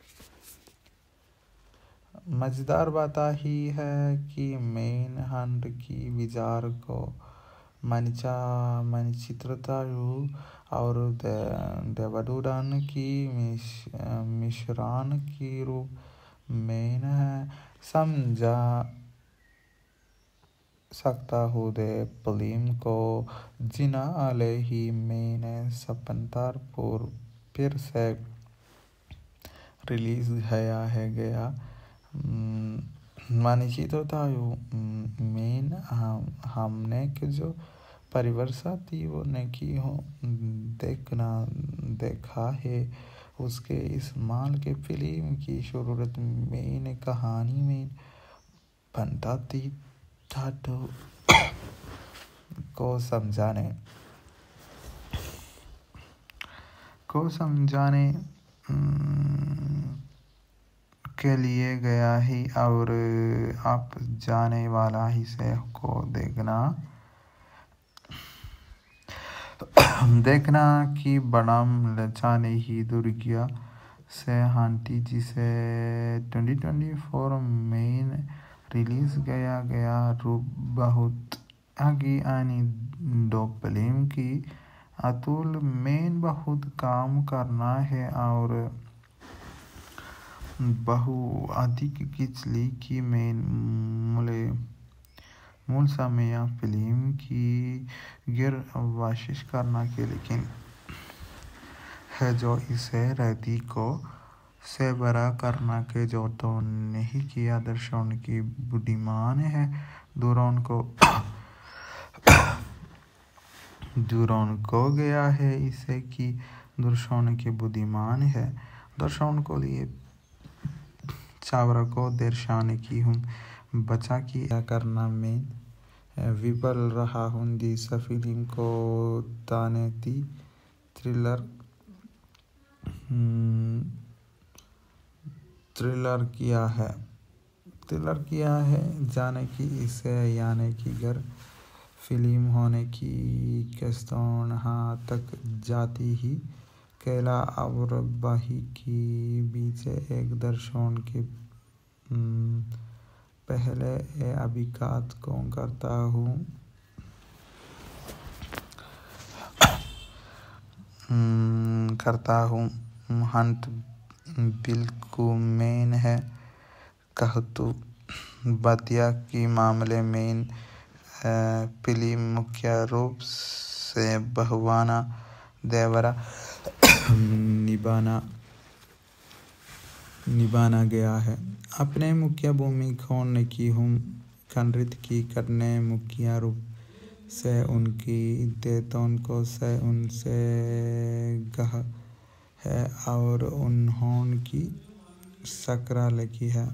मजेदार बात ही है कि मेन हंड की विचार को मनिचित्रता और देवदूतन की मिश्रण की रूप में समझा सकता हूँ दे फिल्म को जिना आले ही मैंने सपनतार पूर्व फिर से रिलीज गया मानिचित्रता मेन हमने के जो परिवर्षा थी वो ने की हो देखा है उसके इस्तेमाल के फिल्म की शुरुआत में कहानी में बनता थी धातु को समझाने के लिए गया ही और आप जाने वाला ही से को देखना कि बड़ाम लचाने ही दुर्गिया से हांटी जिसे 2024 में रिलीज गया रूप बहुत आगे आनी दो फिल्म की अतुल में बहुत काम करना है और बहु अधिक किचली की मूल समय फिल्म की गिर वाशिश करना के लेकिन है जो इसे रहती को से बड़ा करना के जो तो नहीं किया दर्शन की बुद्धिमान है दूरों को गया है इसे कि दर्शन की बुद्धिमान है दर्शन को लिए चावरा को दर्शाने की हूँ बचा किया करना में विफल रहा हूँ दिस फिल्म को ताने थी थ्रिलर किया है जाने की इसे यानी कि घर फिल्म होने की कस्तौन हाँ तक जाती ही केला और बही के बीच एक दर्शन के पहले अभिघात को करता हूँ। हंट बिल्कुल है कहतु बतिया के मामले में फिल्म मुख्य रूप से बहुवाना देवरा निभाना गया है। अपने मुख्य भूमिकाओं की हूँ खंडित की करने मुख्य रूप से उनकी देतों को से उनसे गह है और उन्होंने की सकरा लिखी है।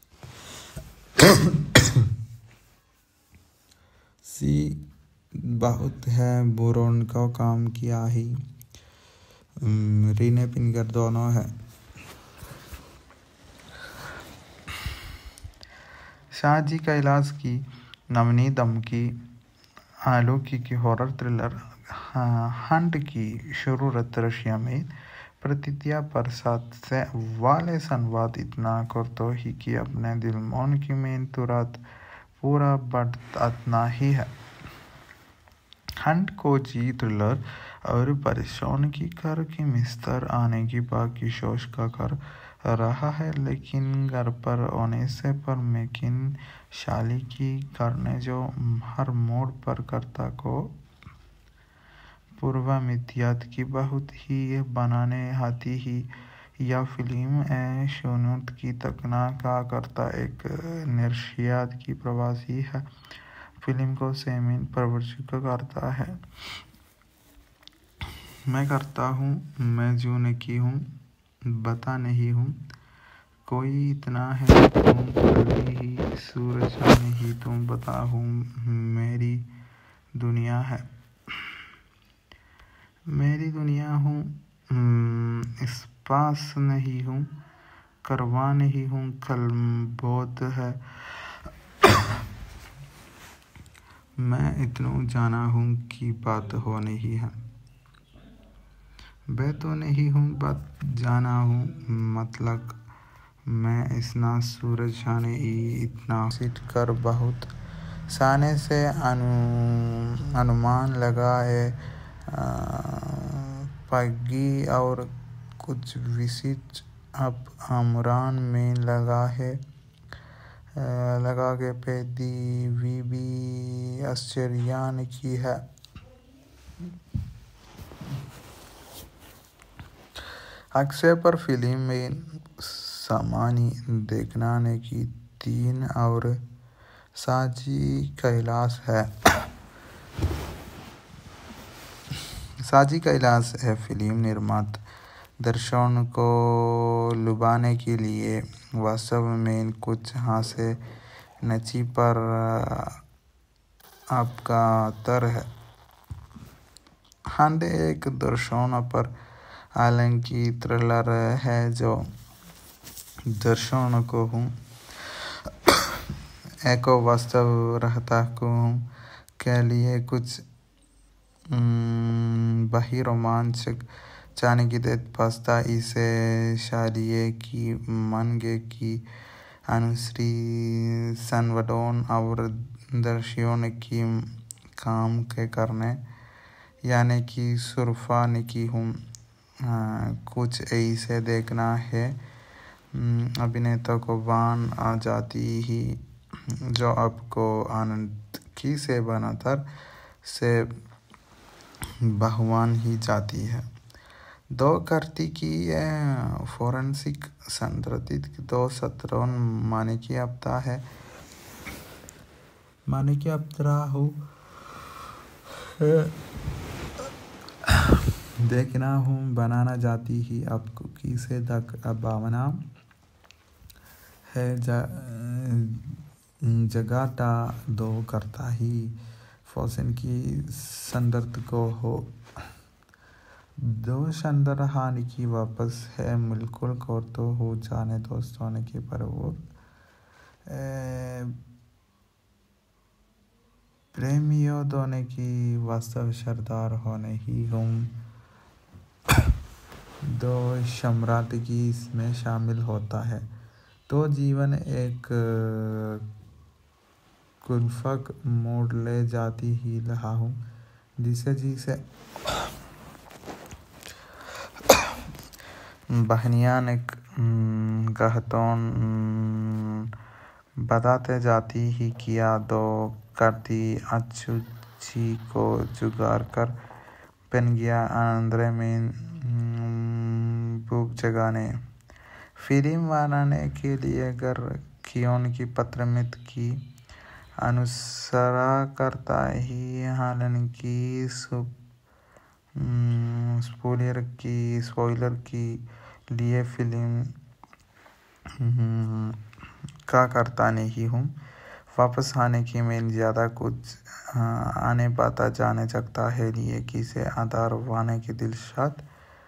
सी बहुत है बुरों का काम किया ही रीने पिनगर दोनों है। शाहजी कैलाश की नवनी धमकी आलूकी की हॉरर थ्रिलर हंट की शुरुआत रशिया में प्रतिक्रिया प्रसाद से वाले संवाद इतना कर तो ही कि अपने दिल मोन की में तुरंत पूरा बढ़ना ही है। हंट को जी थ्रिलर और परेशान की कर की मिस्तर आने की बाकी शोष का कर रहा है, लेकिन घर पर होने से पर मेकिन शाली की करने जो हर मोड़ पर कर्ता को पूर्व मित्यात की बहुत ही बनाने आती ही यह फिल्म शुनुत की तकना का करता एक निर्शियात की प्रवासी है। फिल्म को सेमिन प्रवर्तित करता है। मैं करता हूँ, मैं जो नहीं हूँ बता नहीं हूँ, कोई इतना है तुम कभी ही सूरज नहीं तुम बता हूँ मेरी दुनिया है मेरी दुनिया हूँ इस पास नहीं हूँ करवा नहीं हूँ कल बोध है मैं इतना जाना हूँ कि बात हो नहीं है बे तो नहीं हूँ बात जाना हूँ मतलब मैं इतना सूरज जाने इतना सीट कर बहुत साने से अनुमान लगाए पगी और कुछ विशिष्ट अब आमरान में लगा के पैदी भी आश्चर्यान की है। अक्सर पर फिल्म में सामानी देखना ने की 3 और साजी कैलाश है। साजी कैलाश है फिल्म निर्माता दर्शकों को लुभाने के लिए वास्तव में कुछ हासे नची पर आपका तर है। हंड एक दर्शकों पर हालांकि थ्रिलर है जो दर्शकों को हूँ एक वास्तव रहता को के लिए कुछ बही रोमांचक जाने की देत पास्ता इसे शालिये की मनगे की अनुश्री सनवडोन और दर्शियों की काम के करने यानी कि सुरफा निकी हूँ कुछ ऐसे देखना है अभिनेता को बान आ जाती ही जो आपको आनंद की से बनातर से बहुवान ही जाती है। 2 करती की फोरेंसिक संरचित 2 सत्रों माने की अपता है माने की अपतरा हो देखना हूँ बनाना जाती ही आपको किसे तक भावना है जगाटा 2 करता ही फौसन की संदर्भ को हो 2 संदर्हान की वापस है बिल्कुल को तो हो जाने दोस्तों ने की पर वो प्रेमियों दोने की वास्तव सरदार होने ही हम दो शमरातगी इसमें शामिल होता है। तो जीवन एक कुलफक मोड़ ले जाती ही रहा हूँ, जिसे बहनियां ने कहतों बताते जाती ही किया दो करती अच्छी को जुगाड़ कर पेन गया अंधेरे में भूख जगाने। फिल्म बनाने के लिए घर की उनकी पत्रमित की अनुसरा करता ही हालांकि स्पॉइलर की लिए फिल्म का करता नहीं हूँ। वापस आने की में ज़्यादा कुछ आने पाता जाने सकता है लिए किसे आधार वाने की दिलशाद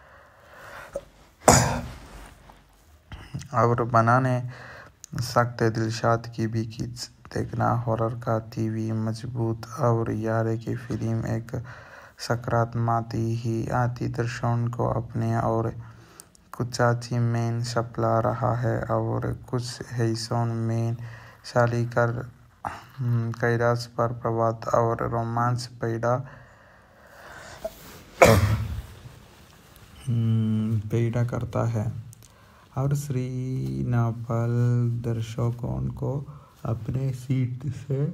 और बनाने सकते दिलशाद की भी किच देखना हॉरर का टीवी मजबूत और यारे की फिल्म एक सकारात्मक ही आती दर्शन को अपने और कुचाची में सपला रहा है और कुछ हिस्सों में शाली कर कैलाश पर प्रभात और रोमांस पैदा करता है और श्री नापल दर्शकों को अपने सीट से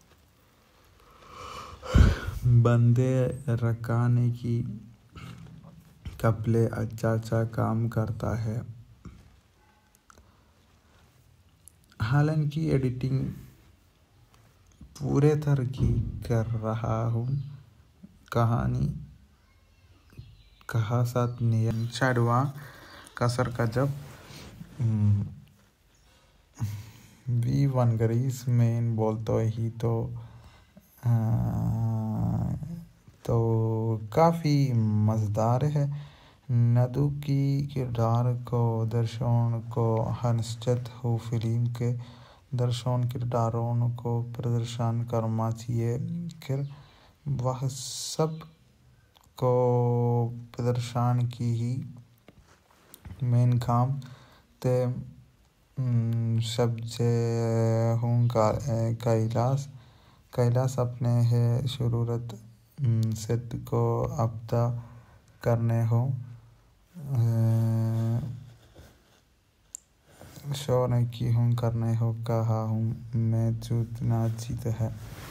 बंदे रखाने की कपले अच्छा काम करता है। हालांकि एडिटिंग पूरे तरह की कर रहा हूँ, कहानी कहा साथ नियम छड़वा कसर का जब वी वनगरीस में बोलते ही तो काफ़ी मज़ेदार है। नदू की किरदार को दर्शकों को हंसत हो फिल्म के दर्शन किरदारों को प्रदर्शन करना चाहिए कि वह सब को प्रदर्शन की ही मेन काम ते सबसे हूँ कैलाश अपने है शुरूरत सिद्ध को अब्दा करने हो शोर की हूँ करने हो कहा हूँ मैं चूतना जीत है।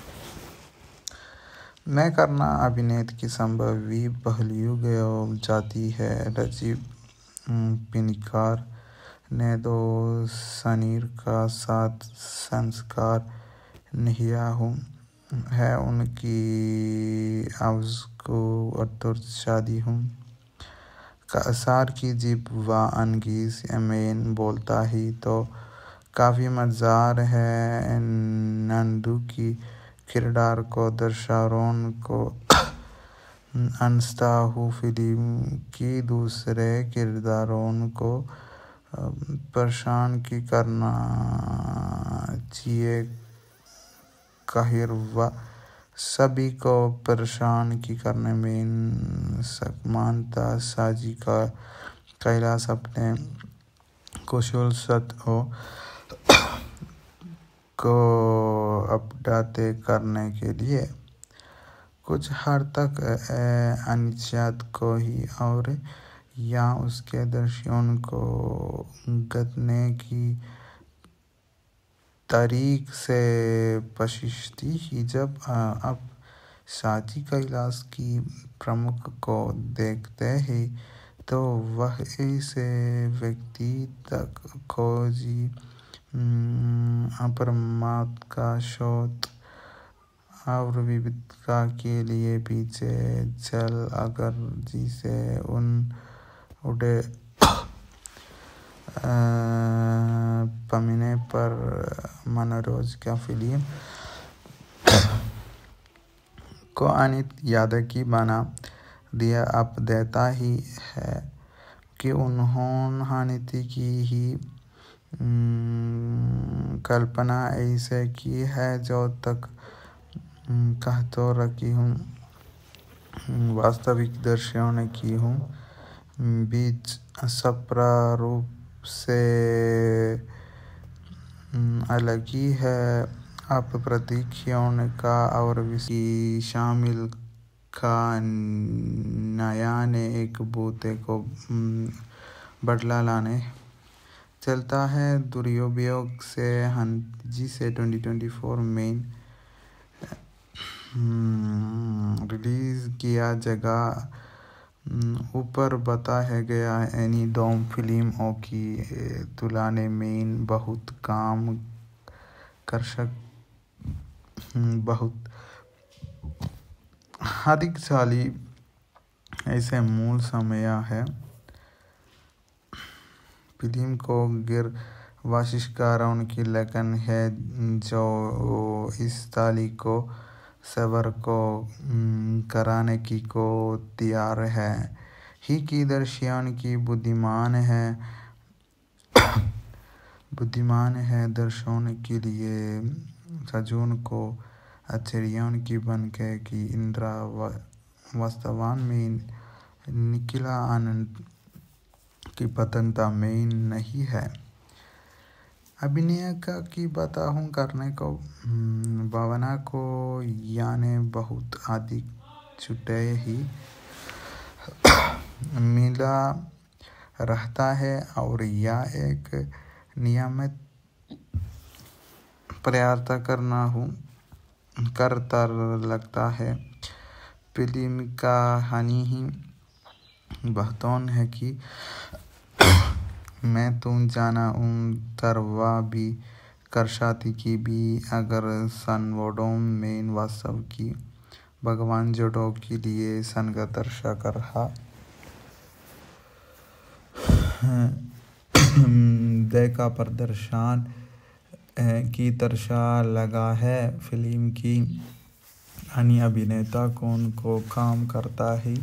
मैं करना अभिनेत की संभवी पहलू गयो जाती है। रजीव पिनिकार ने दो सनीर का साथ संस्कार निहिया है उनकी आवाज़ को अतुर शादी हूँ कासार की जीप व अनगीज एमेन बोलता ही तो काफ़ी मज़ेदार है। नंदू की किरदार को दर्शकों को अनस्ता हूँ फिल्म की दूसरे किरदारों को परेशान की करना चाहिए काहिर व सभी को परेशान की करने में समानता साजी का कैलाश अपने कुशल सत हो को अपडेट करने के लिए कुछ हद तक अनिश्चित को ही और या उसके दर्शकों को गदने की तारीख से पशिश्ती ही जब अब साजी कैलाश की प्रमुख को देखते ही तो वह ऐसे व्यक्ति तक खोजी अपरमात का शोध और विविधता के लिए पीछे चल अगर जिसे उन उड़े पमीने पर मनोरोज का फिल्म को अनित याद की बना दिया अब देता ही है कि उन्होंने हानिति की ही कल्पना ऐसे की है जो तक कह तो रखी हूँ वास्तविक दर्शकों ने की हूँ बीच सप्रारूप से अलग ही है। अब प्रतीक्षण का और विषय शामिल का नया ने एक बूते को बदला लाने चलता है। दुरुपयोग से हंजी से 2024 में रिलीज किया जगह ऊपर बताया गया एनी डोम फिल्मों की तुलना में बहुत कम बहुत अधिक साली ऐसे मूल समय है। फिल्म को गिर वाशिष्कारों की लगन है जो इस तालीम को सबर को कराने की को तैयार है ही की दर्शन की बुद्धिमान है दर्शन के लिए सजून को आश्चर्यों की बन के कि इंद्रा वास्तवान में निकला आनंद की पतनता में नहीं है। अभिनय का की बताऊं करने को भावना को यानी बहुत अधिक छुटे ही मिला रहता है और यह एक नियमित प्रयास करता लगता है। फिल्म का हानि ही बहतौन है कि मैं तुम जाना उन तरवा भी कर शादी की भी अगर सनवोडों में वास्तव की भगवान जोड़ों के लिए संगतर्शा कर रहा देखा प्रदर्शन की तरशा लगा है। फिल्म की अन्य अभिनेता कौन को काम करता है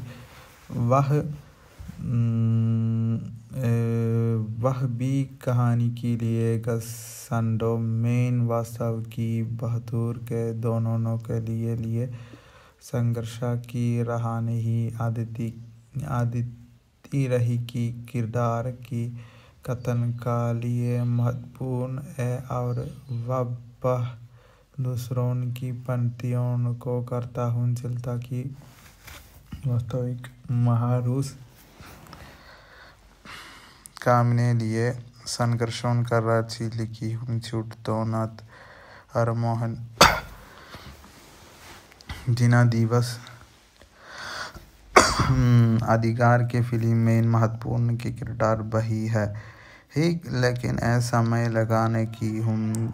वह भी कहानी के लिए संडो मेन वास्तव की बहादुर के दोनों के लिए संघर्ष की रहा नहीं आदिति रही की किरदार की कथन का लिए महत्वपूर्ण है और वह दूसरों की पंक्तियों को करता हूँ चलता की वास्तविक महारूस कामने लिए संघर्षों कर रची लिखी हूँ छूट दोनाथ और मोहन जिना दिवस अधिकार के फिल्म में महत्वपूर्ण की किरदार बही है ही लेकिन ऐसा समय लगाने की हम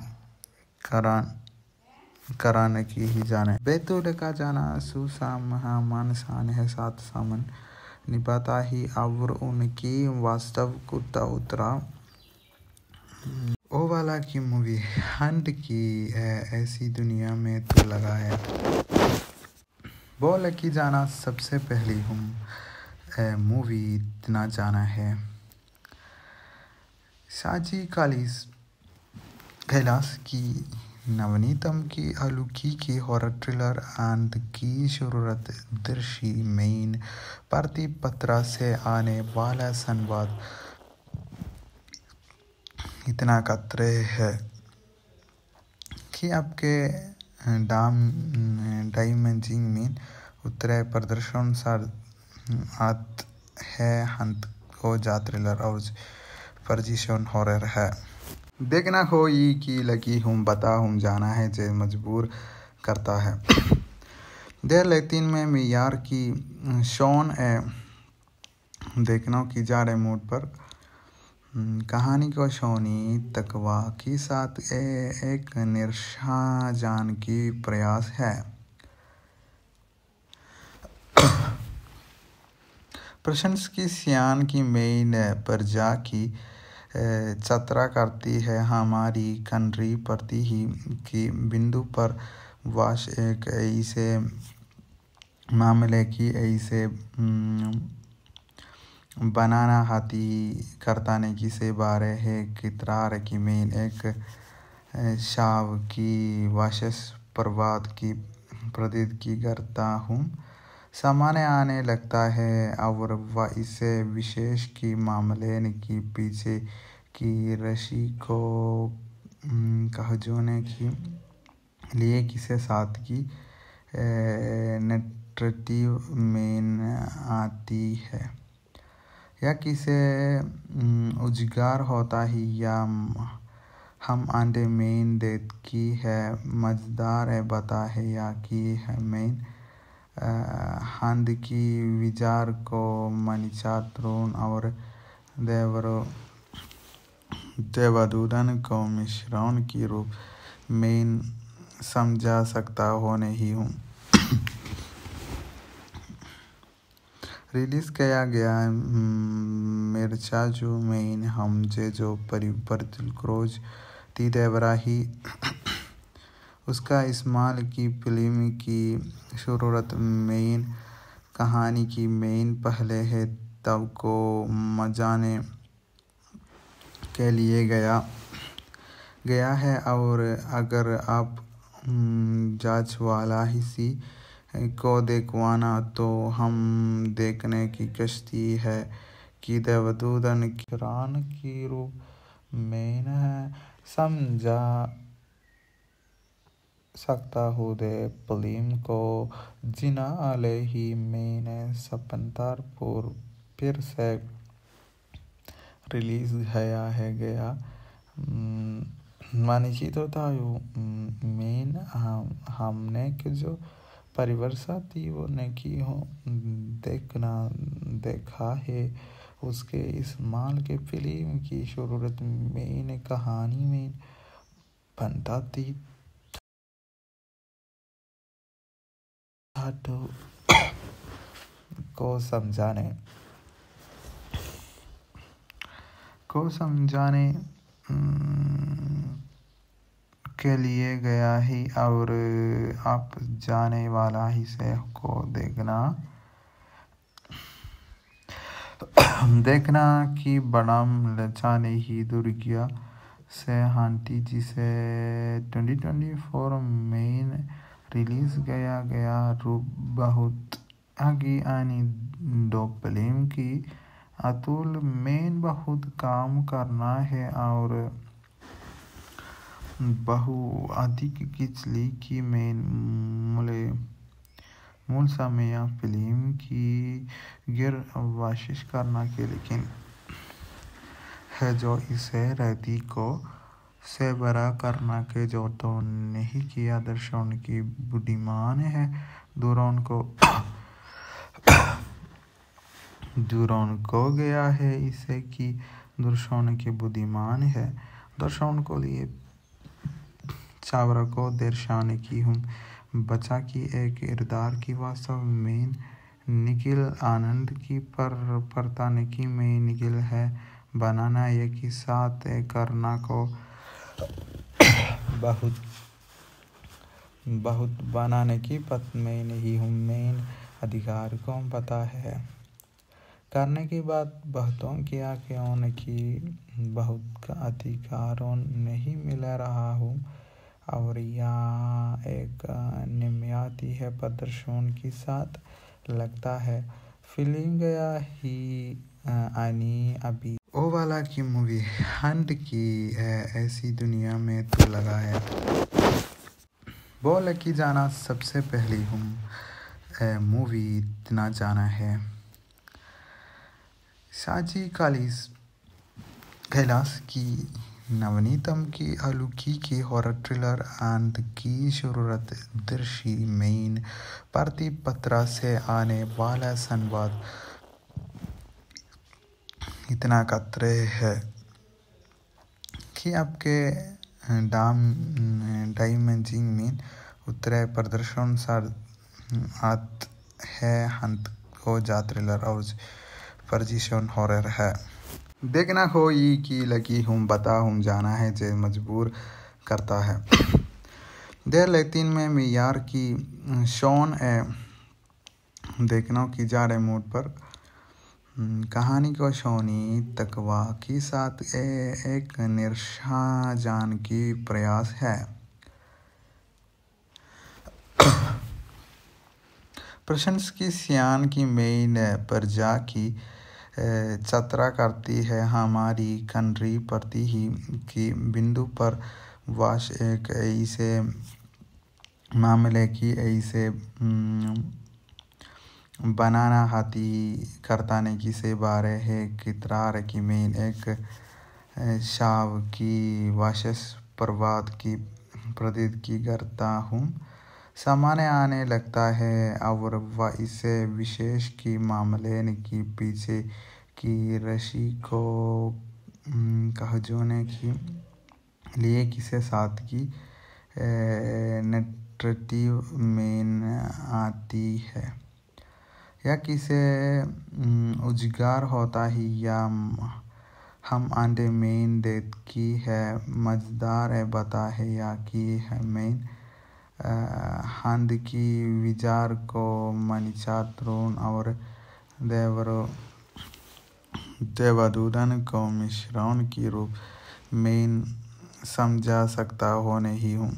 कराने की ही जाने बेतुल का जाना सुसामान सान है साथ सामन निभाता ही और उनकी वास्तविकता उतरा ओ वाला की मूवी हंट की है ऐसी दुनिया में तो लगा है बोल की जाना सबसे पहली हम मूवी इतना जाना है साजी कैलाश की नवनीतम की अलूकी की हॉरर थ्रिलर एंड की शुरुआत दृश्य मेन प्रतिपत्रा से आने वाला संवाद इतना खतरे है कि आपके डायमेंजिंग में उतरे प्रदर्शन सर आत है हंत को जा थ्रिलर और फर्जिशन हॉरर है देखना हो ये की लगी हूँ बता हूँ जाना है जे मजबूर करता है देर लेकिन में मियार की शॉन देखना की जा रहे मूड पर कहानी को शोनी तकवा के साथ एक निरशा जान की प्रयास है प्रशंस की सियान की मेन पर जा की चतरा करती है हमारी कंट्री प्रति ही की बिंदु पर वाश एक ऐसे मामले की ऐसे बनाना हाथी करताने की से बारे है कितरार की मेन एक शाव की वाशस प्रवाद की प्रतीत की करता हूँ सामने आने लगता है और वह इसे विशेष की मामले की पीछे की रस्सी को कहजोने के लिए किसे साथ की नेट्रेटिव मेन आती है या किसे उजगार होता ही या हम आंडे मेन देत की है मजदार है बता है या की है मेन हंद की विचार को मनीचार तरुण और देवदूतन को मिश्रण की रूप में समझा सकता हो नहीं हूँ। रिलीज किया गया मिर्चाजू में हम जो परिवर्तित क्रोज ती देवराही उसका इस्तेमाल की फिल्म की शुरूआत मेन कहानी की मेन पहले है तब को मजाने के लिए गया है और अगर आप जांच वाला हिस्सी को देखवाना तो हम देखने की कश्ती है कि देवदूतन किरान की रूप में समझा सकता हूँ दे फिल्म को जिना आले ही मैंने सपंतार फिर से रिलीज गया मानिचित होता मेन हमने के जो परिवर्षा थी वो ने की हो देखा है उसके इस्तेमाल के फिल्म की शुरूआत में कहानी में बनता थी को समझाने के लिए गया ही और आप जाने वाला ही से को देखना कि बड़ाम लचाने ही दुर्गिया से हांटी जिसे 2024 में रिलीज गया रूप बहुत आगे आनी दो फिल्म की अतुल मेन बहुत काम करना है और बहु अधिक किचली की मेन मूल समय फिल्म की गिर वाशिश करना के लेकिन है जो इसे रहती को से बड़ा करना के जो तो नहीं किया दर्शन की बुद्धिमान है दूरों को गया है इसे कि दर्शन की बुद्धिमान है दर्शन को लिए चावरा को दर्शाने की हूँ बचा की एक किरदार की वास्तव में निखिल आनंद की परताने की में निखिल है बनाना एक ही साथ करना को बहुत बनाने की पत में नहीं हूँ मेन अधिकार को पता है करने की बात बहुतों किया क्यों की बहुत का अधिकारों नहीं मिल रहा हूँ और यहाँ एक निम्याती है प्रदर्शन के साथ लगता है फिल्म गया ही आनी अभी ओ वाला की मूवी हंड की ऐसी दुनिया में तो लगा है बोल की जाना सबसे पहली हूँ मूवी इतना जाना है साजी कैलाश की नवनीतम की अलूकी की हॉरर थ्रिलर एंड की शुरूआत दृश्य मेन पार्टी पत्रा से आने वाला संवाद इतना कतरे है कि आपके डायमेंजिंग में उतरे प्रदर्शन सर आत है हंत हो जा थ्रिलर और परजिशन हॉरर है देखना हो ये की लगी हूँ बता हूँ जाना है जे मजबूर करता है देर लेकिन में मियार की शॉन देखना की जा रहे मूड पर कहानी को शोनी तकवा के साथ एक निरशा जान की प्रयास है प्रशंस की सियान की मेन पर जा की चतरा करती है हमारी कनरी पड़ती ही की बिंदु पर वाश एक ऐसे मामले की ऐसे बनाना हाथी करताने की से बारे है कितरार की मेन एक शाव की वाशस प्रवाद की प्रतीत की करता हूँ सामान्य आने लगता है और वह इसे विशेष की मामले की पीछे की रशी को कहजोने की लिए किसे साथ की नेट्रेटिव मेन आती है या किसे उजगार होता ही या हम आंडे मेन देत की है मजदार है बता है या की है मेन हांद की विचार को मनिचात्रोन और देवदूतन को मिश्रण की रूप में समझा सकता हो नहीं हूँ।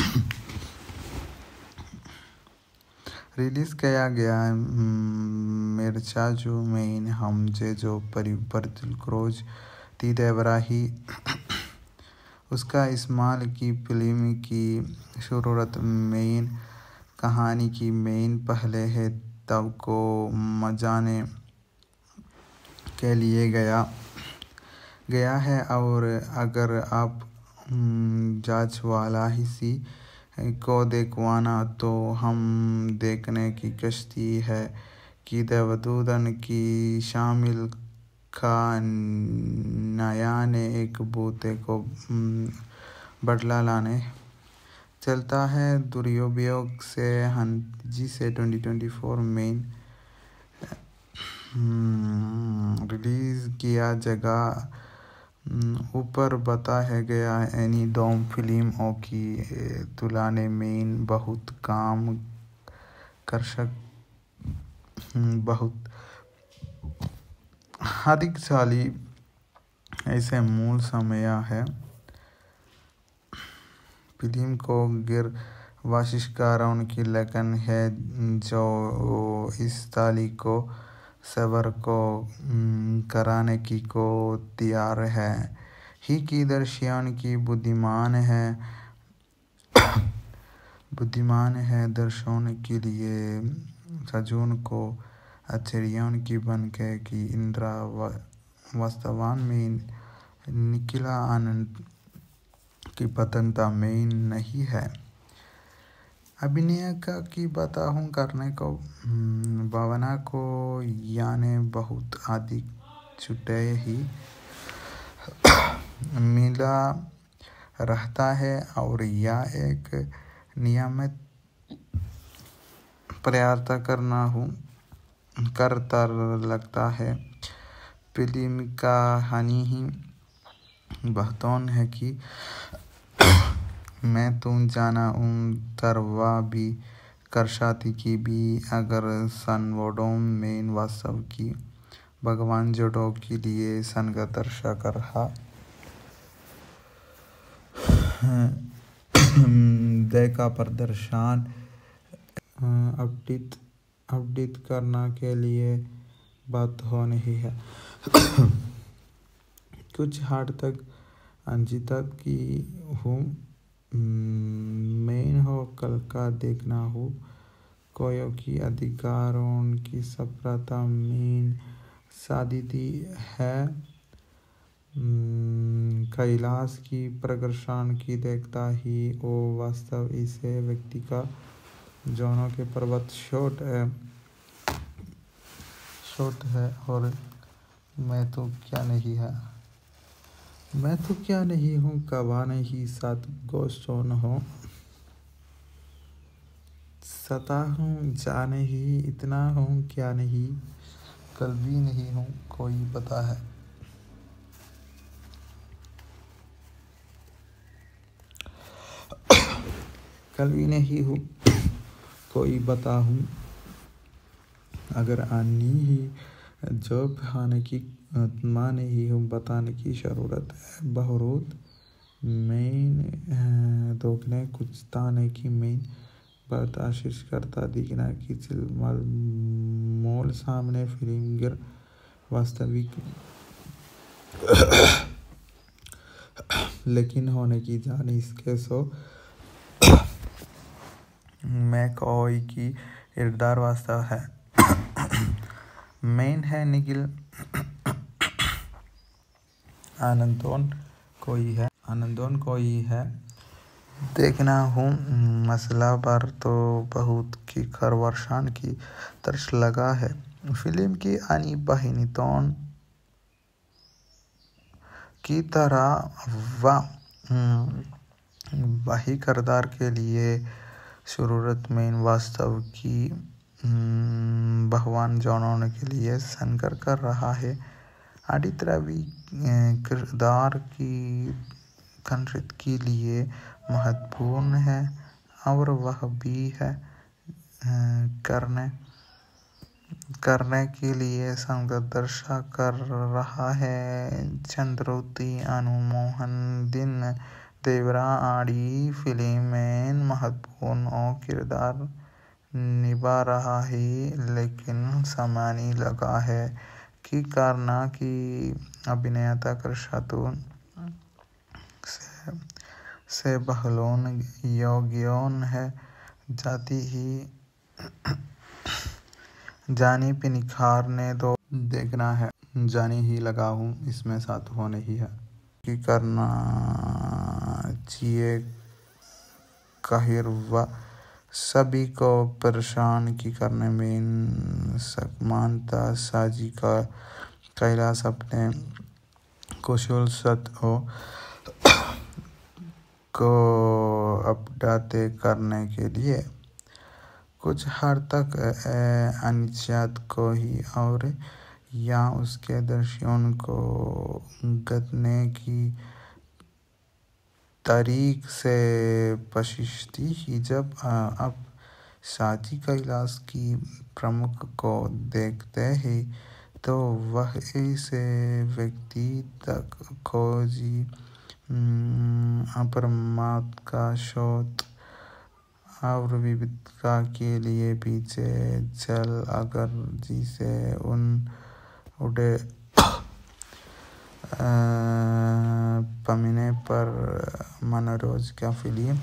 रिलीज किया गया मिर्चा जो मेन हमजे जो परिवर्तित क्रोज ती देवरा ही उसका इस्माल की फिल्म की शुरूआत मेन कहानी की मेन पहले है तब को मजाने के लिए गया है और अगर आप जांच वाला हिस्सी को देखवाना तो हम देखने की कश्ती है कि देवदूतन की शामिल का नया ने एक बूते को बदला लाने चलता है दुर्योपयोग से हंजी से 2024 में रिलीज किया जगह ऊपर बताया गया एनी डोम फिल्मों की तुलना में बहुत काम कर्षक बहुत अधिक साली ऐसे मूल समय है फिल्म को गिर वाशिष्कारों की लगन है जो इस ताली को सबर को कराने की को तैयार है ही की दर्शियन की बुद्धिमान है दर्शन के लिए सजून को आश्चर्यों की बन के कि इंद्रा वास्तवान में निकला आनंद की पतनता में नहीं है अभिनय का की बताऊं करने को भावना को याने बहुत अधिक छुटे ही मिला रहता है और यह एक नियमित प्रयास करता लगता है फिल्म का हानि ही बहतौन है कि मैं तुम जाना उन तरवा भी करशाती की भी अगर सनवोडोम में वास्तव की भगवान जोड़ों के लिए सन का दर्शा कर रहा देखा प्रदर्शन अपडेट करना के लिए बात हो नहीं है कुछ हद तक अंजितक की हूँ मेन हो कल का देखना हो कोयों की अधिकारों की सफलता मेन सादिती है कैलाश की प्रकर्षण की देखता ही वो वास्तव इसे व्यक्ति का जोनों के पर्वत शॉट है और मैं तो क्या नहीं हूँ कबा नहीं सात गोश्तों हो सता हूँ जा नहीं इतना हूँ क्या नहीं कल भी नहीं हूँ कोई पता है कल भी नहीं हूँ कोई बता हूँ अगर आनी ही जो खाने की आत्मा नहीं हूँ बताने की जरूरत है बहुरूत मैं दोगने कुछ ताने की मैं बहुत आशीष करता दिखना की मोल सामने फिल्म गिर वास्तविक लेकिन होने की जान इसके सो मैकॉय की किरदार वास्तव है मेन है निखिल आनंदोन कोई है देखना हूँ मसला पर तो बहुत की खरवर्षान की तरस लगा है फिल्म की अनी बहिनीतों की तरह वही किरदार के लिए जरूरत में वास्तव की भगवान जानने के लिए संकर कर रहा है आदित्य रवि किरदार की कंट्रित के लिए महत्वपूर्ण है और वह भी है करने के लिए संघर्ष कर रहा है चंद्रुति अनुमोहन दिन देवरा आदि फिल्म में महत्वपूर्ण किरदार निभा रहा है लेकिन सामान्य लगा है कि करना की अभिनेता कृषातून से बहलोन योग्योन है जानी पे निखारने दो देखना है जानी ही लगा हूँ इसमें साथ होने ही है कि करना चाहिए कहरवा सभी को परेशान की करने में सकमानता साजी का कैलाश अपने कौशल सत हो को अपडेट करने के लिए कुछ हद तक अनिश्चित को ही और या उसके दर्शकों को गतने की तारीख से पशिश्ती ही जब अब साजी कैलाश की प्रमुख को देखते हैं तो वह ऐसे व्यक्ति तक खोजी अपरमात का शोध और विविधता के लिए पीछे चल अगर जिसे उन उड़े पमीने पर मनोरोज का फिल्म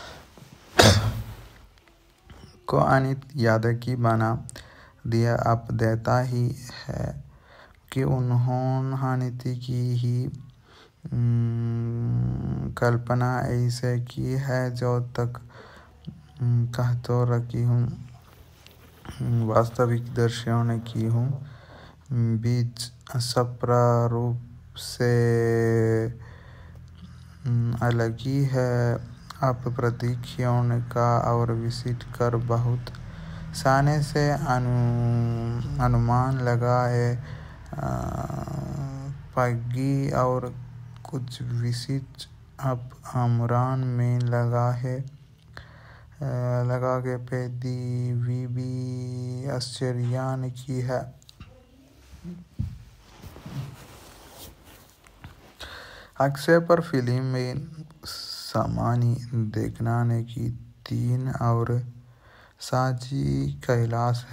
को अनित याद की बना दिया अब देता ही है कि उन्होंने हानिति की ही कल्पना ऐसे की है जो तक कह तो रखी हूँ वास्तविक दर्शकों ने की हूँ बीच सप्रारूप से अलग ही है आप प्रतीक्षाओं का और विजिट कर बहुत साने से अनुमान लगाए पगी और कुछ विजिट अब आमरान में लगा के पैदी भी आश्चर्यान की है अक्सर पर फिल्म में सामान्य देखना ने की 3 और साजी कैलाश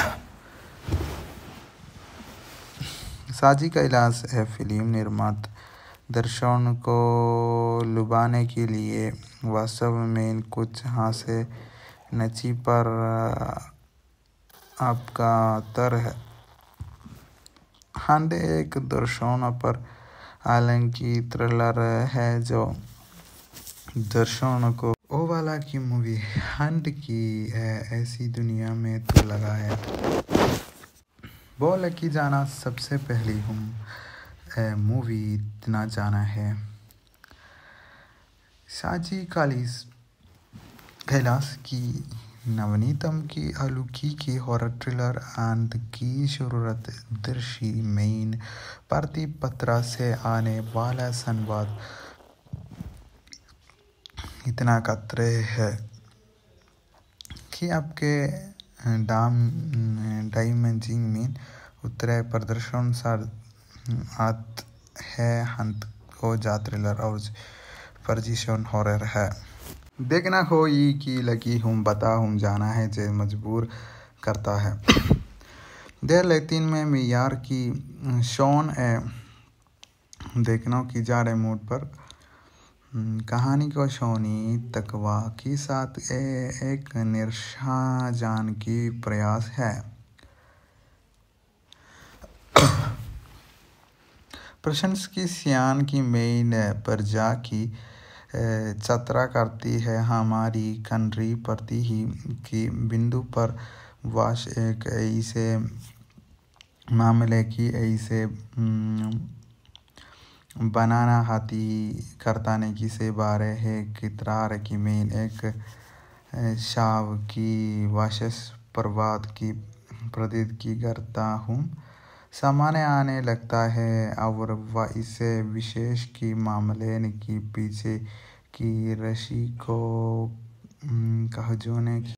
है फिल्म निर्माता दर्शकों को लुभाने के लिए वास्तव में कुछ हासे नची पर आपका तर है हंड एक दर्शकों पर हालांकि थ्रिलर है जो दर्शकों को ओ वाला की मूवी हंड की ऐसी दुनिया में तो लगा है बोल की जाना सबसे पहली हम मूवी इतना जाना है साजी कैलाश की नवनीतम की अलूकी की हॉरर थ्रिलर एंड की शुरुआत दृश्य मेन पार्टी पत्रा से आने वाला संवाद इतना खतरे है कि आपके डायमेंजिंग में उतरे प्रदर्शन सार आत है हंत हो जा थ्रिलर और परजिशन हॉरर है देखना हो ई की लगी हूँ बता हूँ जाना है जे मजबूर करता है। देर लैतिन में मियार की शॉन ए देखना की जा रहे मूड पर कहानी को शोनी तकवा के साथ एक निरशा जान की प्रयास है। प्रशंस की सियान की मेन पर जा की चतरा करती है हमारी कंट्री प्रति ही की बिंदु पर वाश एक ऐसे मामले की ऐसे बनाना हाथी करताने की से बारे है कितरार की मेन एक शाव की वाशस प्रवाद की प्रतीत की करता हूँ सामान्य आने लगता है और वह इसे विशेष की मामले की पीछे की रशी को कहजोने की